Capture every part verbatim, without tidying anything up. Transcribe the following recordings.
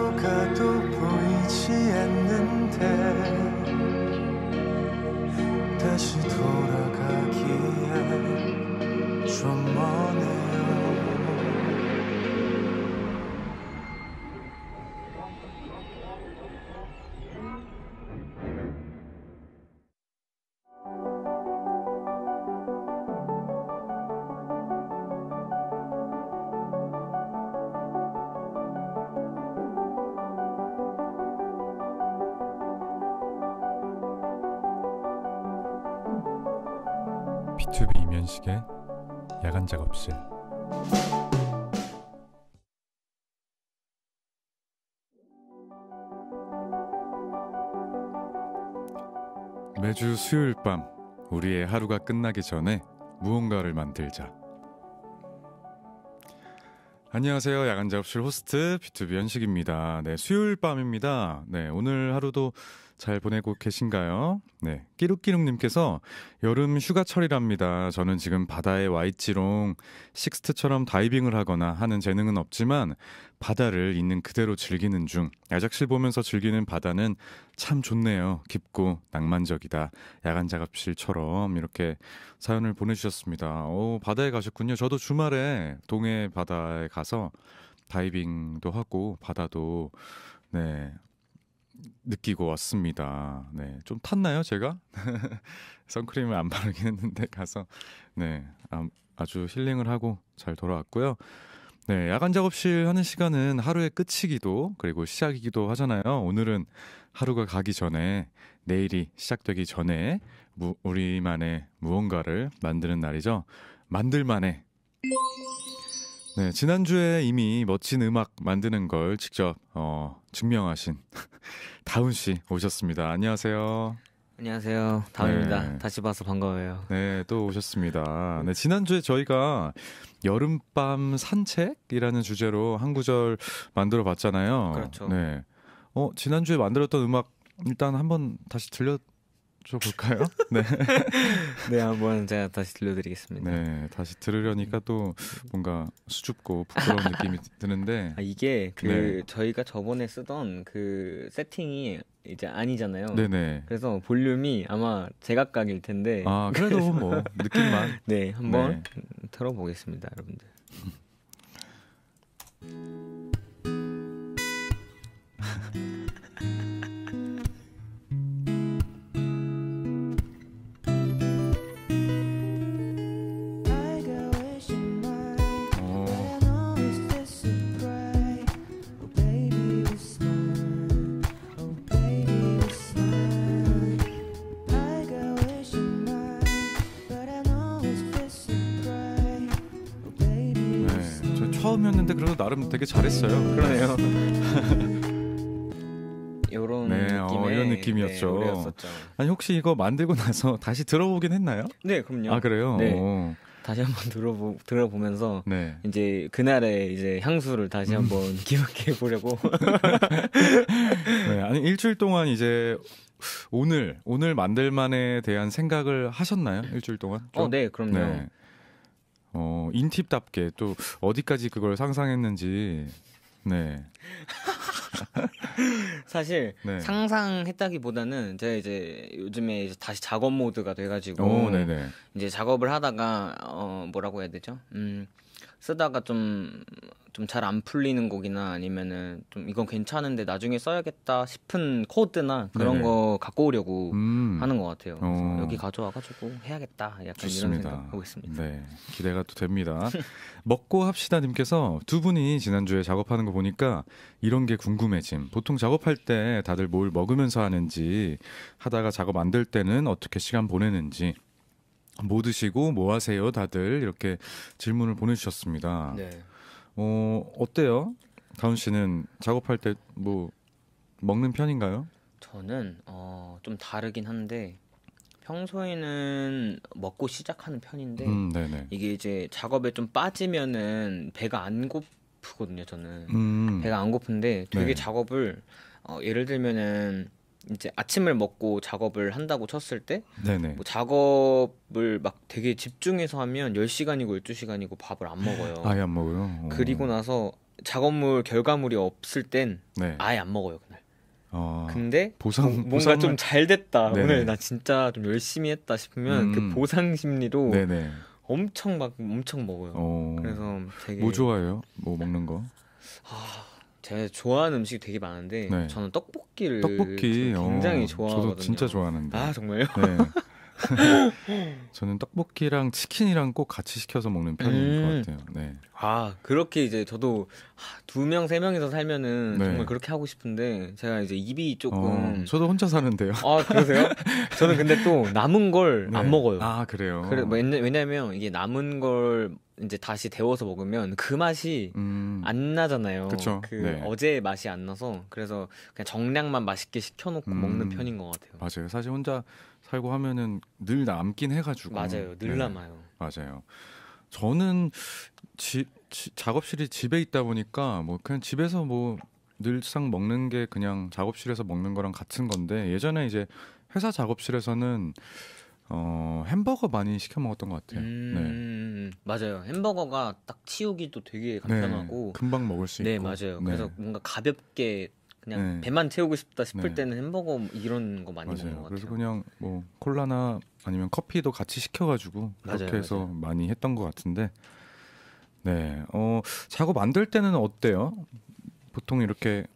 어디로 가도 보이지 않는데 다시 돌아가기엔 좀 머네요. 비투비 이면식의 야간 작업실. 매주 수요일 밤 우리의 하루가 끝나기 전에 무언가를 만들자. 안녕하세요. 야간 작업실 호스트 비투비 연식입니다. 네, 수요일 밤입니다. 네, 오늘 하루도 잘 보내고 계신가요? 네, 끼룩끼룩님께서 여름 휴가철이랍니다. 저는 지금 바다에 와 있지롱. 식스트처럼 다이빙을 하거나 하는 재능은 없지만 바다를 있는 그대로 즐기는 중. 야작실 보면서 즐기는 바다는 참 좋네요. 깊고 낭만적이다. 야간 작업실처럼 이렇게 사연을 보내주셨습니다. 오, 바다에 가셨군요. 저도 주말에 동해 바다에 가서 다이빙도 하고 바다도 네 느끼고 왔습니다. 네, 좀 탔나요, 제가? 선크림을 안 바르긴 했는데 가서 네, 아, 아주 힐링을 하고 잘 돌아왔고요. 네, 야간 작업실 하는 시간은 하루의 끝이기도 그리고 시작이기도 하잖아요. 오늘은 하루가 가기 전에 내일이 시작되기 전에 무, 우리만의 무언가를 만드는 날이죠. 만들만의. 네, 지난주에 이미 멋진 음악 만드는 걸 직접 어, 증명하신 다운 씨 오셨습니다. 안녕하세요. 안녕하세요. 다운입니다. 네. 다시 봐서 반가워요. 네, 또 오셨습니다. 네, 지난주에 저희가 여름밤 산책이라는 주제로 한 구절 만들어 봤잖아요. 그렇죠. 네. 어, 지난주에 만들었던 음악 일단 한번 다시 들려 줘 볼까요? 네. 네, 한번 제가 다시 들려드리겠습니다. 네, 다시 들으려니까 또 뭔가 수줍고 부끄러운 느낌이 드는데. 아, 이게 그 네. 저희가 저번에 쓰던 그 세팅이 이제 아니잖아요. 네네. 그래서 볼륨이 아마 제각각일 텐데. 아, 그래도 뭐 느낌만. 네, 한번 네. 들어보겠습니다, 여러분들. 처음이었는데 그래도 나름 되게 잘했어요. 그러네요. 이런 네, 느낌의 어, 이런 느낌이었죠. 네, 노래였었죠. 아니 혹시 이거 만들고 나서 다시 들어보긴 했나요? 네, 그럼요. 아, 그래요? 네. 오. 다시 한번 들어보 들어보면서 네. 이제 그날의 이제 향수를 다시 한번 음. 기억해 보려고. 네, 아니 일주일 동안 이제 오늘 오늘 만들만에 대한 생각을 하셨나요? 일주일 동안? 좀? 어, 네, 그럼요. 네. 어, 인팁답게 또 어디까지 그걸 상상했는지. 네. 사실 네. 상상했다기보다는 제가 이제 요즘에 이제 다시 작업 모드가 돼가지고 오, 네네. 이제 작업을 하다가 어 뭐라고 해야 되죠? 음 쓰다가 좀 좀 잘 안 풀리는 곡이나 아니면은 좀 이건 괜찮은데 나중에 써야겠다 싶은 코드나 그런 네네. 거 갖고 오려고 음. 하는 것 같아요. 그래서 어. 여기 가져와가지고 해야겠다. 약간 좋습니다. 이런 생각하고 있습니다. 네, 기대가 또 됩니다. 먹고 합시다님께서 두 분이 지난주에 작업하는 거 보니까 이런 게 궁금해짐. 보통 작업할 때 다들 뭘 먹으면서 하는지, 하다가 작업 안 될 때는 어떻게 시간 보내는지, 뭐 드시고 뭐 하세요 다들 이렇게 질문을 보내주셨습니다. 네. 어, 어때요? 다운 씨는 작업할 때 뭐 먹는 편인가요? 저는 어, 좀 다르긴 한데 평소에는 먹고 시작하는 편인데 음, 네네. 이게 이제 작업에 좀 빠지면은 배가 안 고프거든요. 저는 음, 배가 안 고픈데 되게 네. 작업을 어, 예를 들면은 이제 아침을 먹고 작업을 한다고 쳤을 때 네네. 뭐 작업을 막 되게 집중해서 하면 열 시간이고 열두 시간이고 밥을 안 먹어요. 아예 안 먹어요. 어. 그리고 나서 작업물 결과물이 없을 땐 네. 아예 안 먹어요 그날. 어, 근데 보상 뭐- 뭔가 보상을- 좀 잘 됐다. 네네. 오늘 나 진짜 좀 열심히 했다 싶으면 음. 그 보상 심리로 네네. 엄청 막 엄청 먹어요. 어, 그래서 되게 뭐 좋아해요? 뭐 먹는 거? 제가 좋아하는 음식이 되게 많은데 네. 저는 떡볶이를 떡볶이 굉장히 어, 좋아하거든요. 저도 진짜 좋아하는데. 아 정말요? 네. 저는 떡볶이랑 치킨이랑 꼭 같이 시켜서 먹는 편인 음. 것 같아요. 네. 아 그렇게 이제 저도 두 명 세 명이서 살면은 네. 정말 그렇게 하고 싶은데 제가 이제 입이 조금 어, 저도 혼자 사는데요. 아 그러세요? 저는 근데 또 남은 걸 안 네. 먹어요. 아 그래요. 그래 뭐 왜냐- 왜냐면 이게 남은 걸 이제 다시 데워서 먹으면 그 맛이 음, 안 나잖아요. 그쵸. 그 네. 어제의 맛이 안 나서 그래서 그냥 정량만 맛있게 시켜놓고 음. 먹는 편인 것 같아요. 맞아요. 사실 혼자 살고 하면은 늘 남긴 해가지고. 맞아요. 늘 네, 남아요. 맞아요. 저는 지, 지- 작업실이 집에 있다 보니까 뭐 그냥 집에서 뭐 늘상 먹는 게 그냥 작업실에서 먹는 거랑 같은 건데 예전에 이제 회사 작업실에서는 어, 햄버거 많이 시켜 먹었던 것 같아요. 음, 맞아요. 햄버거가 딱 치우기도 되게 네. 간편하고. 금방 먹을 수 네, 있고. 맞아요. 네. 그래서 뭔가 가볍게 그냥 네. 배만 채우고 싶다 싶을 네. 때는 햄버거 이런 거 많이 먹는 맞아요. 것 그래서 같아요. 그냥 뭐 콜라나 아니면 커피도 같이 시켜가지고 그렇게 맞아요, 해서 맞아요. 많이 했던 것 같은데. 네. 어, 작업 만들 때는 어때요? 보통 이렇게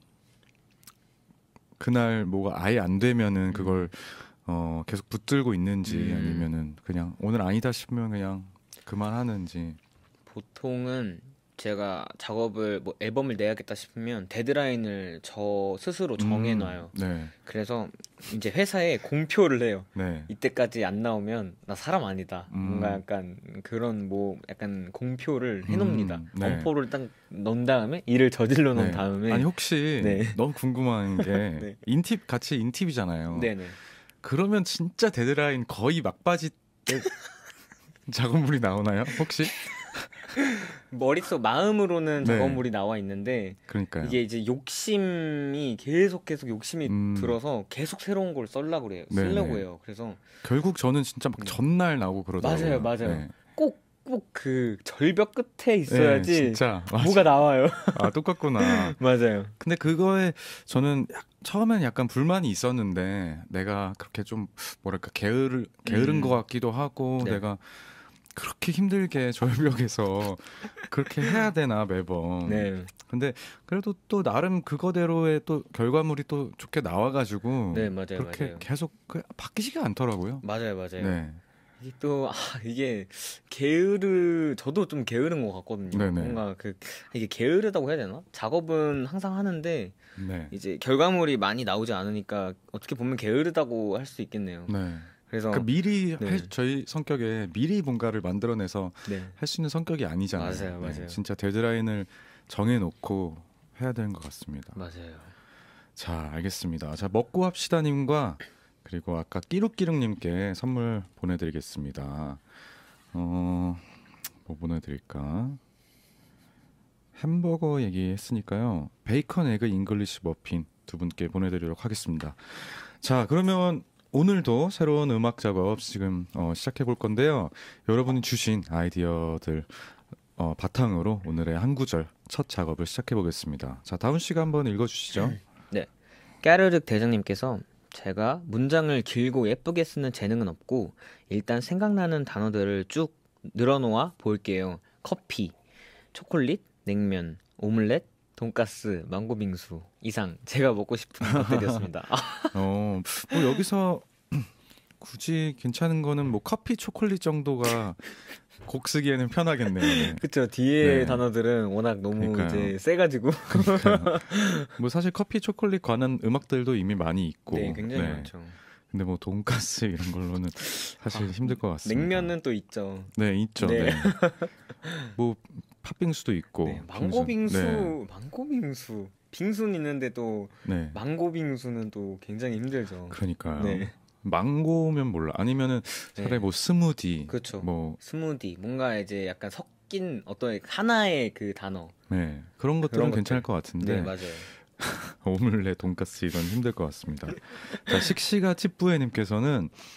그날 뭐가 아예 안 되면은 그걸 어, 계속 붙들고 있는지 음. 아니면은 그냥 오늘 아니다 싶으면 그냥 그만하는지. 보통은 제가 작업을 뭐 앨범을 내야겠다 싶으면 데드라인을 저 스스로 정해놔요. 음, 네. 그래서 이제 회사에 공표를 해요. 네. 이때까지 안 나오면 나 사람 아니다. 음. 뭔가 약간 그런 뭐 약간 공표를 해놓습니다. 음, 네. 엄포를 딱 넣은 다음에 일을 저질러 놓은 네. 다음에 아니 혹시 네. 너무 궁금한 게 네. 인팁 같이 인팁이잖아요. 네네. 그러면 진짜 데드라인 거의 막바지 때 작업물이 나오나요? 혹시? 머릿속 마음으로는 네. 작업물이 나와 있는데 그러니까요. 이게 이제 욕심이 계속 계속 욕심이 음. 들어서 계속 새로운 걸 쓰려고 그래요. 네네. 쓰려고 해요. 그래서 결국 저는 진짜 막 네. 전날 나오고 그러더라고요. 맞아요, 맞아요. 네. 꼭 꼭 그 절벽 끝에 네, 있어야지 진짜 맞아. 뭐가 나와요. 아 똑같구나. 맞아요. 근데 그거에 저는 약- 처음엔 약간 불만이 있었는데 내가 그렇게 좀 뭐랄까 게으를 게으른 음. 것 같기도 하고 네. 내가 그렇게 힘들게 절벽에서 그렇게 해야 되나 매번. 네, 근데 그래도 또 나름 그거대로의 또 결과물이 또 좋게 나와가지고 네 맞아요, 그렇게 맞아요. 계속 그 바뀌지가 않더라고요. 맞아요, 맞아요. 네. 이게 또 아, 이게 게으르 저도 좀 게으른 것 같거든요. 네네. 뭔가 그 이게 게으르다고 해야 되나? 작업은 항상 하는데 네. 이제 결과물이 많이 나오지 않으니까 어떻게 보면 게으르다고 할 수 있겠네요. 네. 그래서 그 미리 네. 할- 저희 성격에 미리 뭔가를 만들어내서 네, 할 수 있는 성격이 아니잖아요. 맞아요, 맞아요. 진짜 데드라인을 정해놓고 해야 되는 것 같습니다. 맞아요. 자, 알겠습니다. 자, 먹고 합시다님과 그리고 아까 끼룩끼룩님께 선물 보내드리겠습니다. 어, 뭐 보내드릴까? 햄버거 얘기했으니까요. 베이컨 에그 잉글리시 머핀 두 분께 보내드리도록 하겠습니다. 자, 그러면 오늘도 새로운 음악 작업 지금 어, 시작해 볼 건데요. 여러분이 주신 아이디어들 어, 바탕으로 오늘의 한 구절 첫 작업을 시작해 보겠습니다. 자, 다운 씨가 한번 읽어주시죠. 까르륵 대장님께서 제가 문장을 길고 예쁘게 쓰는 재능은 없고 일단 생각나는 단어들을 쭉 늘어놓아 볼게요. 커피, 초콜릿, 냉면, 오믈렛, 돈가스, 망고빙수 이상 제가 먹고 싶은 것들이었습니다. 아, 어, 뭐 여기서 굳이 괜찮은 거는 뭐 커피, 초콜릿 정도가 곡 쓰기에는 편하겠네요. 네. 그쵸. 뒤에 네. 단어들은 워낙 너무 그러니까요. 이제 세가지고 그러니까요. 뭐 사실 커피, 초콜릿 관한 음악들도 이미 많이 있고. 네, 굉장히 네. 많죠. 근데 뭐 돈가스 이런 걸로는 사실 아, 힘들 것 같습니다. 냉면은 또 있죠. 네 있죠. 네. 네. 뭐 팥빙수도 있고. 네, 망고빙수, 네. 망고빙수. 빙수는 있는데 또 네. 망고빙수는 또 굉장히 힘들죠. 그러니까요. 네. 망고면 몰라. 아니면은 차라리 네. 뭐 스무디. 그렇죠. 뭐 스무디 뭔가 이제 약간 섞인 어떤 하나의 그 단어. 네. 그런 것들은 그런 괜찮을 것들. 것 같은데. 네, 맞아요. 오믈렛, 돈가스 이건 힘들 것 같습니다. 자, 식시가 찌뿌에님께서는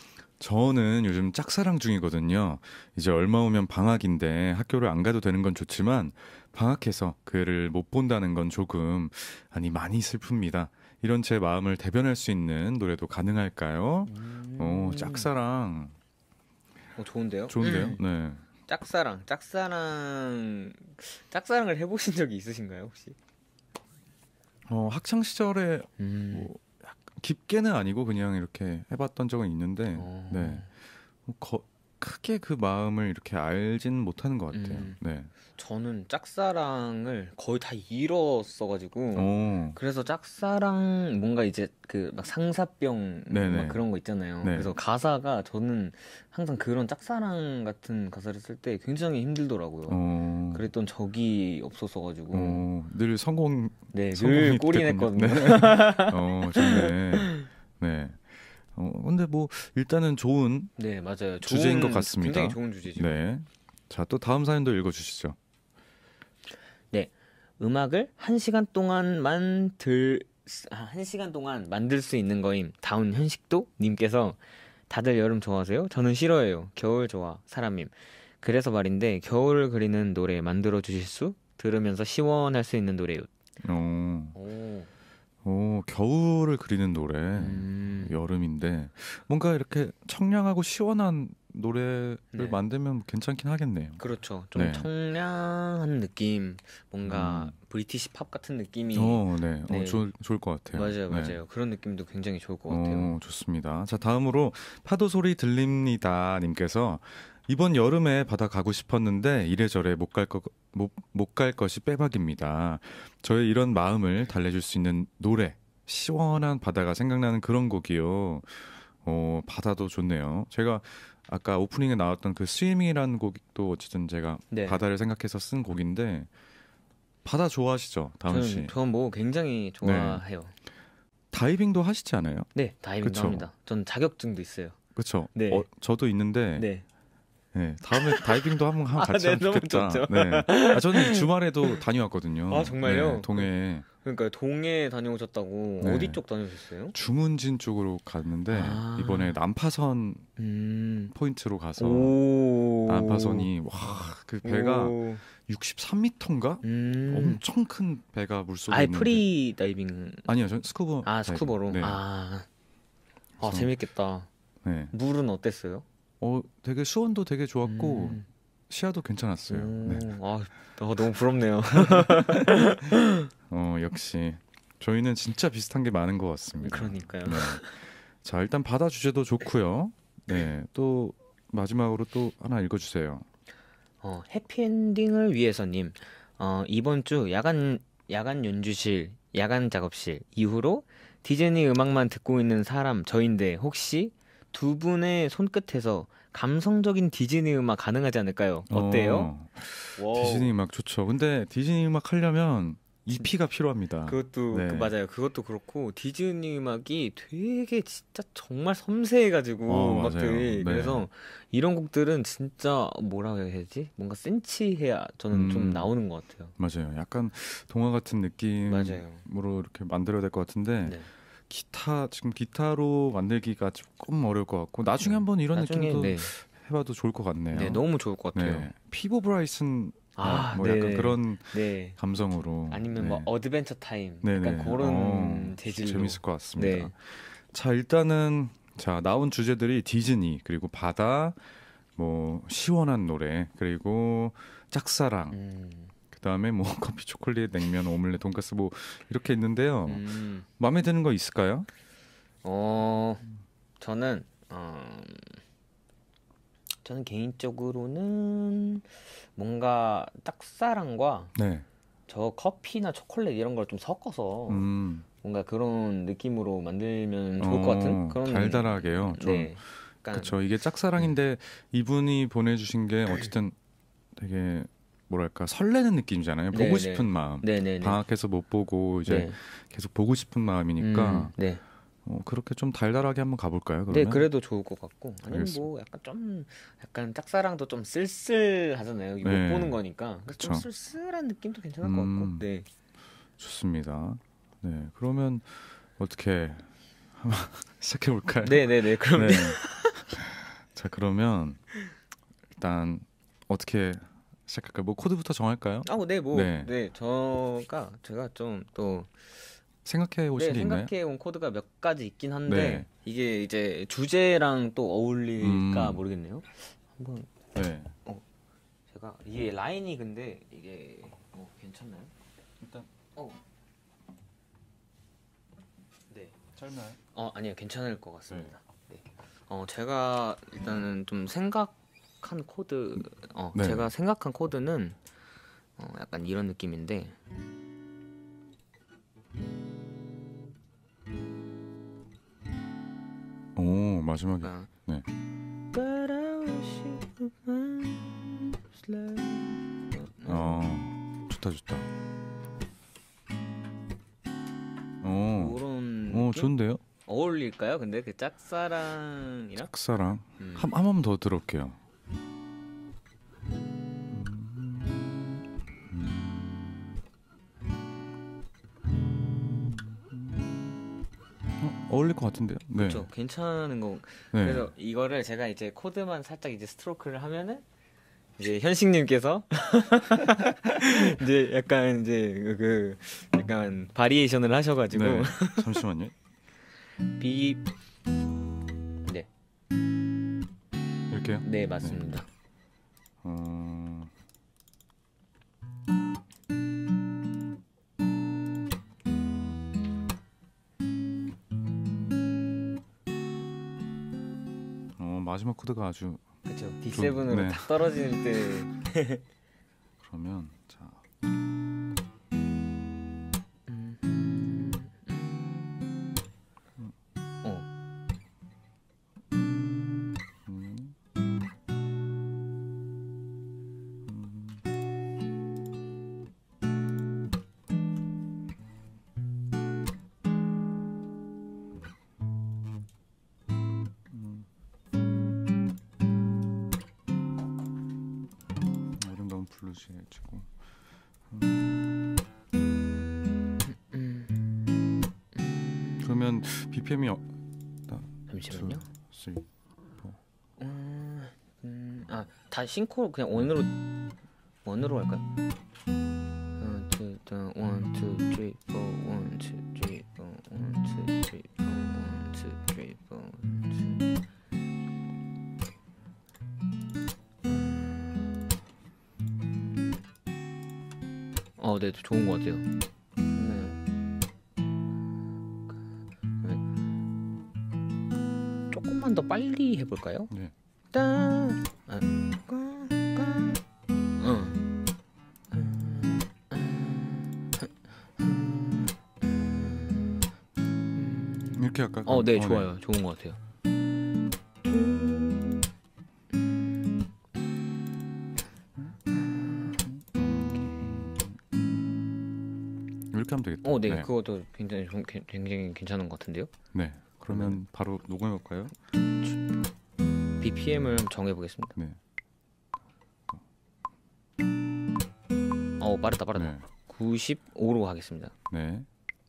저는 요즘 짝사랑 중이거든요. 이제 얼마 후면 방학인데 학교를 안 가도 되는 건 좋지만 방학해서 그를 못 본다는 건 조금 아니 많이 슬픕니다. 이런 제 마음을 대변할 수 있는 노래도 가능할까요? 음. 오, 짝사랑 어, 좋은데요? 좋은데요? 네. 짝사랑, 짝사랑, 짝사랑을 해보신 적이 있으신가요 혹시? 어, 학창 시절에 음. 뭐 약간 깊게는 아니고 그냥 이렇게 해봤던 적은 있는데 어. 네. 뭐 거- 크게 그 마음을 이렇게 알지는 못하는 것 같아요. 음. 네. 저는 짝사랑을 거의 다 잃었어가지고 오, 그래서 짝사랑 뭔가 이제 그 막 상사병 네네. 막 그런 거 있잖아요. 네. 그래서 가사가 저는 항상 그런 짝사랑 같은 가사를 쓸 때 굉장히 힘들더라고요. 어, 그랬던 적이 없었어가지고 어, 늘 성공, 네, 성공이 늘 꼴이냈거든요. 됐군요. 네. 어, 좋네. 네. 어, 근데 뭐 일단은 좋은 네, 맞아요. 주제인 좋은- 것 같습니다. 굉장히 좋은 주제죠. 네. 자, 또 다음 사연도 읽어주시죠. 음악을 한 시간 동안만 들, 아, 한 시간 동안 만들 수 있는 거임. 다운 현식도 님께서 다들 여름 좋아하세요? 저는 싫어해요. 겨울 좋아. 사람임. 그래서 말인데 겨울을 그리는 노래 만들어 주실 수? 들으면서 시원할 수 있는 노래요. 어, 오. 어, 겨울을 그리는 노래. 음. 여름인데 뭔가 이렇게 청량하고 시원한 노래를 네. 만들면 괜찮긴 하겠네요. 그렇죠. 좀 네. 청량한 느낌, 뭔가 음. 브리티시 팝 같은 느낌이 어, 네. 네. 어, 좋을, 좋을 것 같아요. 맞아요, 네. 맞아요. 그런 느낌도 굉장히 좋을 것 같아요. 어, 좋습니다. 자, 다음으로 파도 소리 들립니다 님께서 이번 여름에 바다 가고 싶었는데 이래저래 못 갈 것, 못, 못 갈 것이 빼박입니다. 저의 이런 마음을 달래줄 수 있는 노래, 시원한 바다가 생각나는 그런 곡이요. 어, 바다도 좋네요. 제가 아까 오프닝에 나왔던 그 스위밍이라는 곡도 어쨌든 제가 네. 바다를 생각해서 쓴 곡인데 바다 좋아하시죠, 다은 씨? 저는 저는 뭐 굉장히 좋아해요. 다이빙도 하시지 않아요? 네, 다이빙도 그쵸. 합니다. 전 자격증도 있어요. 그렇죠. 네. 어, 저도 있는데 네. 네, 다음에 다이빙도 한번 한번 아, 같이 네, 하면 너무 좋겠다. 좋죠. 네. 아, 저는 주말에도 다녀왔거든요. 아, 정말요? 네, 동해 그러니까 동해 다녀오셨다고 네. 어디 쪽 다녀오셨어요? 주문진 쪽으로 갔는데 아. 이번에 남파선 음. 포인트로 가서 오. 남파선이 와, 그 배가 오. 육십삼 미터인가? 음. 엄청 큰 배가 물속에 아예 있는데 프리 다이빙. 아니요, 전 스쿠버 아, 다이빙. 스쿠버로. 네. 아. 아, 그래서- 재밌겠다. 네. 물은 어땠어요? 어, 되게 수온도 되게 좋았고 음. 시야도 괜찮았어요. 네. 오. 아, 어, 너무 부럽네요. 어, 역시 저희는 진짜 비슷한 게 많은 것 같습니다. 그러니까요. 네. 자, 일단 바다 주제도 좋고요. 네, 또 마지막으로 또 하나 읽어주세요. 어, 해피엔딩을 위해서님. 어, 이번 주 야간 야간 연주실, 야간 작업실 이후로 디즈니 음악만 듣고 있는 사람 저인데 혹시 두 분의 손끝에서 감성적인 디즈니 음악 가능하지 않을까요? 어때요? 어, 와우. 디즈니 음악 좋죠. 근데 디즈니 음악 하려면 이피가 필요합니다. 그것도 네. 그 맞아요. 그것도 그렇고 디즈니 음악이 되게 진짜 정말 섬세해가지고 어, 음악들이 맞아요. 네. 그래서 이런 곡들은 진짜 뭐라고 해야 되지? 뭔가 센치해야 저는 좀 음. 나오는 것 같아요. 맞아요. 약간 동화 같은 느낌으로 맞아요. 이렇게 만들어야 될 것 같은데 네. 기타 지금 기타로 만들기가 조금 어려울 것 같고 나중에 한번 이런 나중에 느낌도 네. 해봐도 좋을 것 같네요. 네, 너무 좋을 것 같아요. 네. 피보 브라이슨 아, 뭐 네. 약간 그런 네. 감성으로 아니면 네. 뭐 어드벤처 타임 네네. 약간 그런 어, 재질로 재밌을 것 같습니다. 네. 자, 일단은 자 나온 주제들이 디즈니 그리고 바다 뭐 시원한 노래 그리고 짝사랑 음, 그다음에 뭐 커피 초콜릿 냉면 오믈렛 돈가스 뭐 이렇게 있는데요. 음, 마음에 드는 거 있을까요? 어, 저는 어, 저는 개인적으로는 뭔가 짝사랑과 네. 저 커피나 초콜릿 이런 걸 좀 섞어서 음. 뭔가 그런 느낌으로 만들면 좋을 것 같은 어, 그런 달달하게요. 좀. 네. 약간 그렇죠. 이게 짝사랑인데 이분이 보내주신 게 어쨌든 되게 뭐랄까 설레는 느낌이잖아요. 보고 네네. 싶은 마음. 네네네. 방학해서 못 보고 이제 네. 계속 보고 싶은 마음이니까 음, 네. 어, 그렇게 좀 달달하게 한번 가볼까요? 네, 그러면? 그래도 좋을 것 같고 아니면 알겠습니다. 뭐 약간 좀 약간 짝사랑도 좀 쓸쓸하잖아요. 이거 네. 못 보는 거니까 그래서 좀 그쵸. 쓸쓸한 느낌도 괜찮을 것 음. 같고. 네. 좋습니다. 네, 그러면 어떻게 한번 시작해 볼까요? 네, 네, 네. 그럼 네. 자, 그러면 일단 어떻게 시작할까요? 뭐 코드부터 정할까요? 아, 네, 뭐, 네. 네, 저가 제가 좀 또 생각해 오신 네, 게 있나요? 생각해 온 코드가 몇 가지 있긴 한데 네. 이게 이제 주제랑 또 어울릴까 음. 모르겠네요. 한번 네. 제가 이게 라인이 근데 이게 어, 괜찮나요? 일단 어. 네. 짧나요? 어, 아니요, 괜찮을 것 같습니다. 네. 어, 제가 일단은 좀 생각한 코드, 어, 네. 제가 생각한 코드는 어, 약간 이런 느낌인데, 오, 마지막에. 약간 네. But I wish you would mind slow. 어, 좋다 좋다. 오, 그런 오, 느낌? 좋은데요? 어울릴까요? 근데 그 짝사랑이랑 짝사랑. 음. 한 한 번 더 들어올게요. 어, 어울릴 것 같은데요? 네. 그렇죠. 괜찮은 거. 네. 그래서 이거를 제가 이제 코드만 살짝 이제 스트로크를 하면은 이제 현식님께서 이제 약간 이제 그, 그 약간 바리에이션을 하셔가지고 네. 잠시만요. 비 네, 이렇게요? 네 맞습니다. 어... 어, 마지막 코드가 아주 그렇죠. 디 세븐으로 네. 딱 떨어질 때 그러면 자 어. 음, 아름다운 블루시에 치고 그러면 비피엠이 어, 잠시만요. 쓰리. 음, 음, 아, 다 싱크로 그냥 원으로 원으로 할까요? 원, 투, 원, 원, 투, 쓰리, 포, 원, 투, 쓰리, 포, 원, 투, 쓰리, 포, 원, 투, 쓰리, 포, 원, 투. 어, 네, 좋은 것 같아요. 네. 조금만 더 빨리 해볼까요? 네. 딴, 아, 꽝, 꽝. 응. 이렇게 할까? 어, 네, 어, 좋아요. 좋은 것 같아요. 이렇게 하면 되겠다. 어, 네, 네. 그것도 굉장히 좋은- 개- 굉장히 괜찮은 것 같은데요. 네. 그러면 바로 녹음해 볼까요? 비피엠을 정해 보겠습니다. 네. 어, 빠르다, 빠르다. 네. 구십오로 하겠습니다. 네.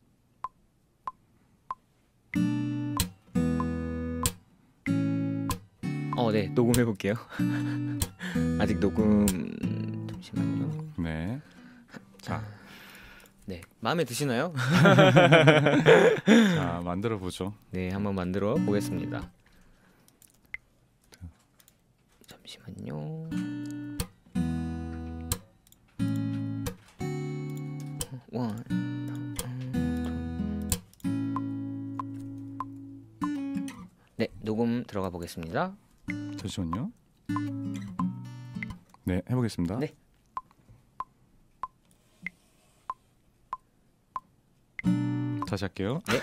어, 네, 녹음해 볼게요. 아직 녹음 잠시만요. 네. 자, 네, 마음에 드시나요? 자 만들어 보죠. 네, 한번 만들어 보겠습니다. 잠시만요. 원, 네, 녹음 들어가 보겠습니다. 잠시만요. 네, 해보겠습니다. 네. 다시 할게요. 네.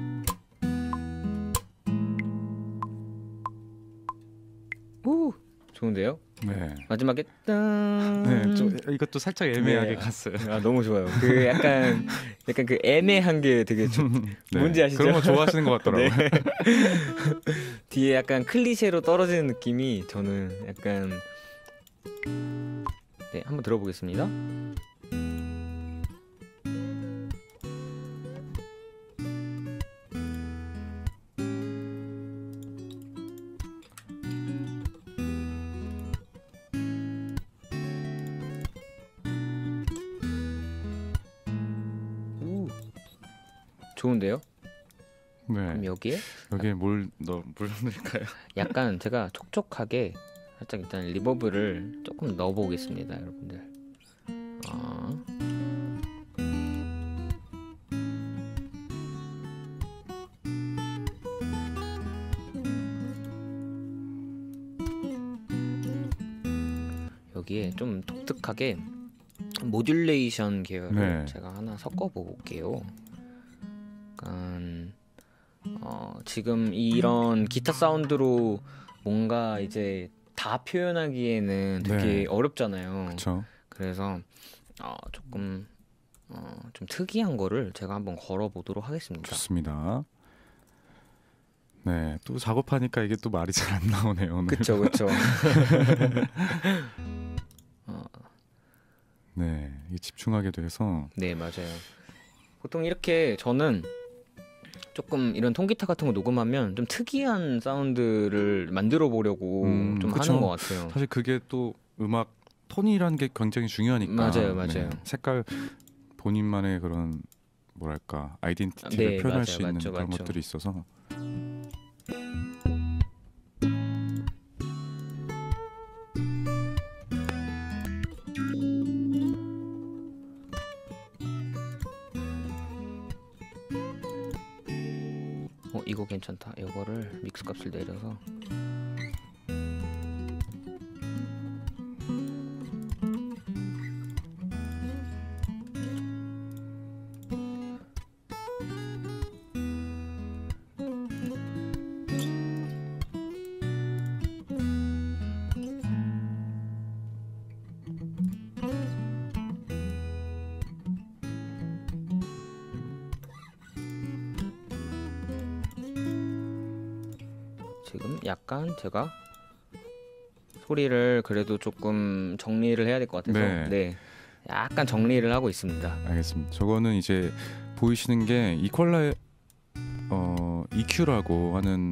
오, 좋은데요? 네. 마지막에 딴. 네, 좀 이것도 살짝 애매하게 네. 갔어요. 아 너무 좋아요. 그 약간 약간 그 애매한 게 되게 좋... 네. 뭔지 아시죠? 그런 거 좋아하시는 것 같더라고요. 네. 뒤에 약간 클리셰로 떨어지는 느낌이 저는 약간 네 한번 들어보겠습니다. 오, 좋은데요? 그럼 네. 여기에 여기에 뭘 넣, 뭘 넣을까요? 약간 제가 촉촉하게 살짝 일단 리버브를 조금 넣어보겠습니다, 여러분들. 어. 여기에 좀 독특하게 모듈레이션 계열을 네. 제가 하나 섞어볼게요. 약간 어, 지금 이런 기타 사운드로 뭔가 이제 다 표현하기에는 되게 네. 어렵잖아요. 그렇죠. 그래서 어, 조금 어, 좀 특이한 거를 제가 한번 걸어보도록 하겠습니다. 좋습니다. 네, 또 작업하니까 이게 또 말이 잘 안 나오네요. 오늘. 그쵸 그쵸. 네, 이게 집중하게 돼서 네 맞아요. 보통 이렇게 저는 조금 이런 통기타 같은 거 녹음하면 좀 특이한 사운드를 만들어 보려고 음, 좀 그쵸. 하는 것 같아요. 사실 그게 또 음악 톤이라는 게 굉장히 중요하니까. 맞아요, 맞아요. 네, 색깔 본인만의 그런 뭐랄까 아이덴티티를 네, 표현할 맞아요, 수 있는 맞죠, 그런 맞죠. 것들이 있어서. 어 이거 괜찮다. 이거를 믹스 값을 내려서 지금 약간 제가 소리를 그래도 조금 정리를 해야 될 것 같아서 네. 네 약간 정리를 하고 있습니다. 알겠습니다. 저거는 이제 보이시는 게 이퀄라이 어 이큐라고 하는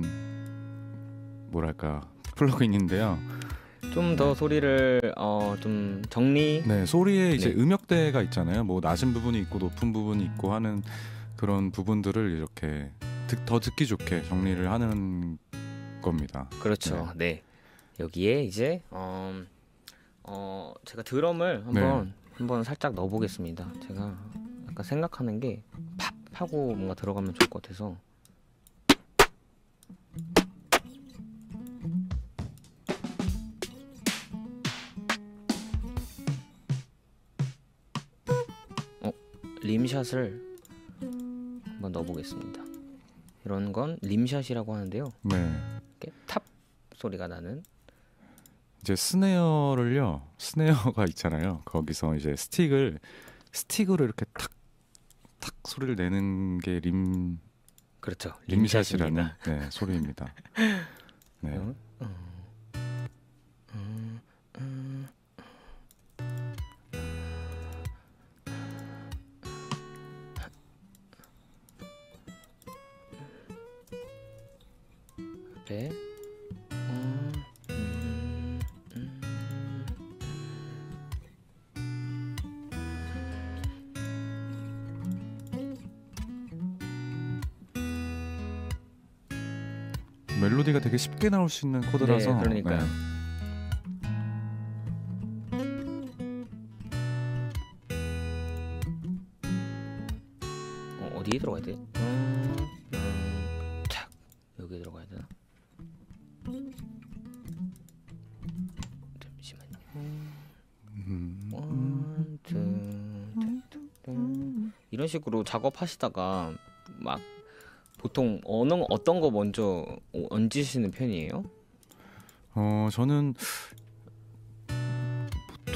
뭐랄까 플러그인인데요. 좀 더 소리를 어 좀 정리 네, 소리에 이제 네. 음역대가 있잖아요. 뭐 낮은 부분이 있고 높은 부분이 있고 하는 그런 부분들을 이렇게 듣, 더 듣기 좋게 정리를 하는 겁니다. 그렇죠. 네. 여기에 이제 어, 어 제가 드럼을 한번 한번 살짝 넣어보겠습니다. 제가 약간 생각하는 게 팝 하고 뭔가 들어가면 좋을 것 같아서. 어 림샷을 한번 넣어보겠습니다. 이런 건 림샷이라고 하는데요. 네. 이렇게 탑 소리가 나는. 이제 스네어를요. 스네어가 있잖아요. 거기서 이제 스틱을 스틱으로 이렇게 탁 탁 소리를 내는 게 림 그렇죠. 림샷이라는 림샷입니다. 네, 소리입니다. 네. 어? 음, 음. 네. 음, 음, 음. 멜로디가 되게 쉽게 나올 수 있는 코드라서 네, 그러니까요. 어, 어디에 들어가야 돼? 음, 음, 착 여기 들어가야 되나? 잠시만요. 음, 원, 투, 투, 투, 투. 이런 식으로 작업하시다가 막 보통 어느 어떤 거 먼저 얹으시는 편이에요? 어 저는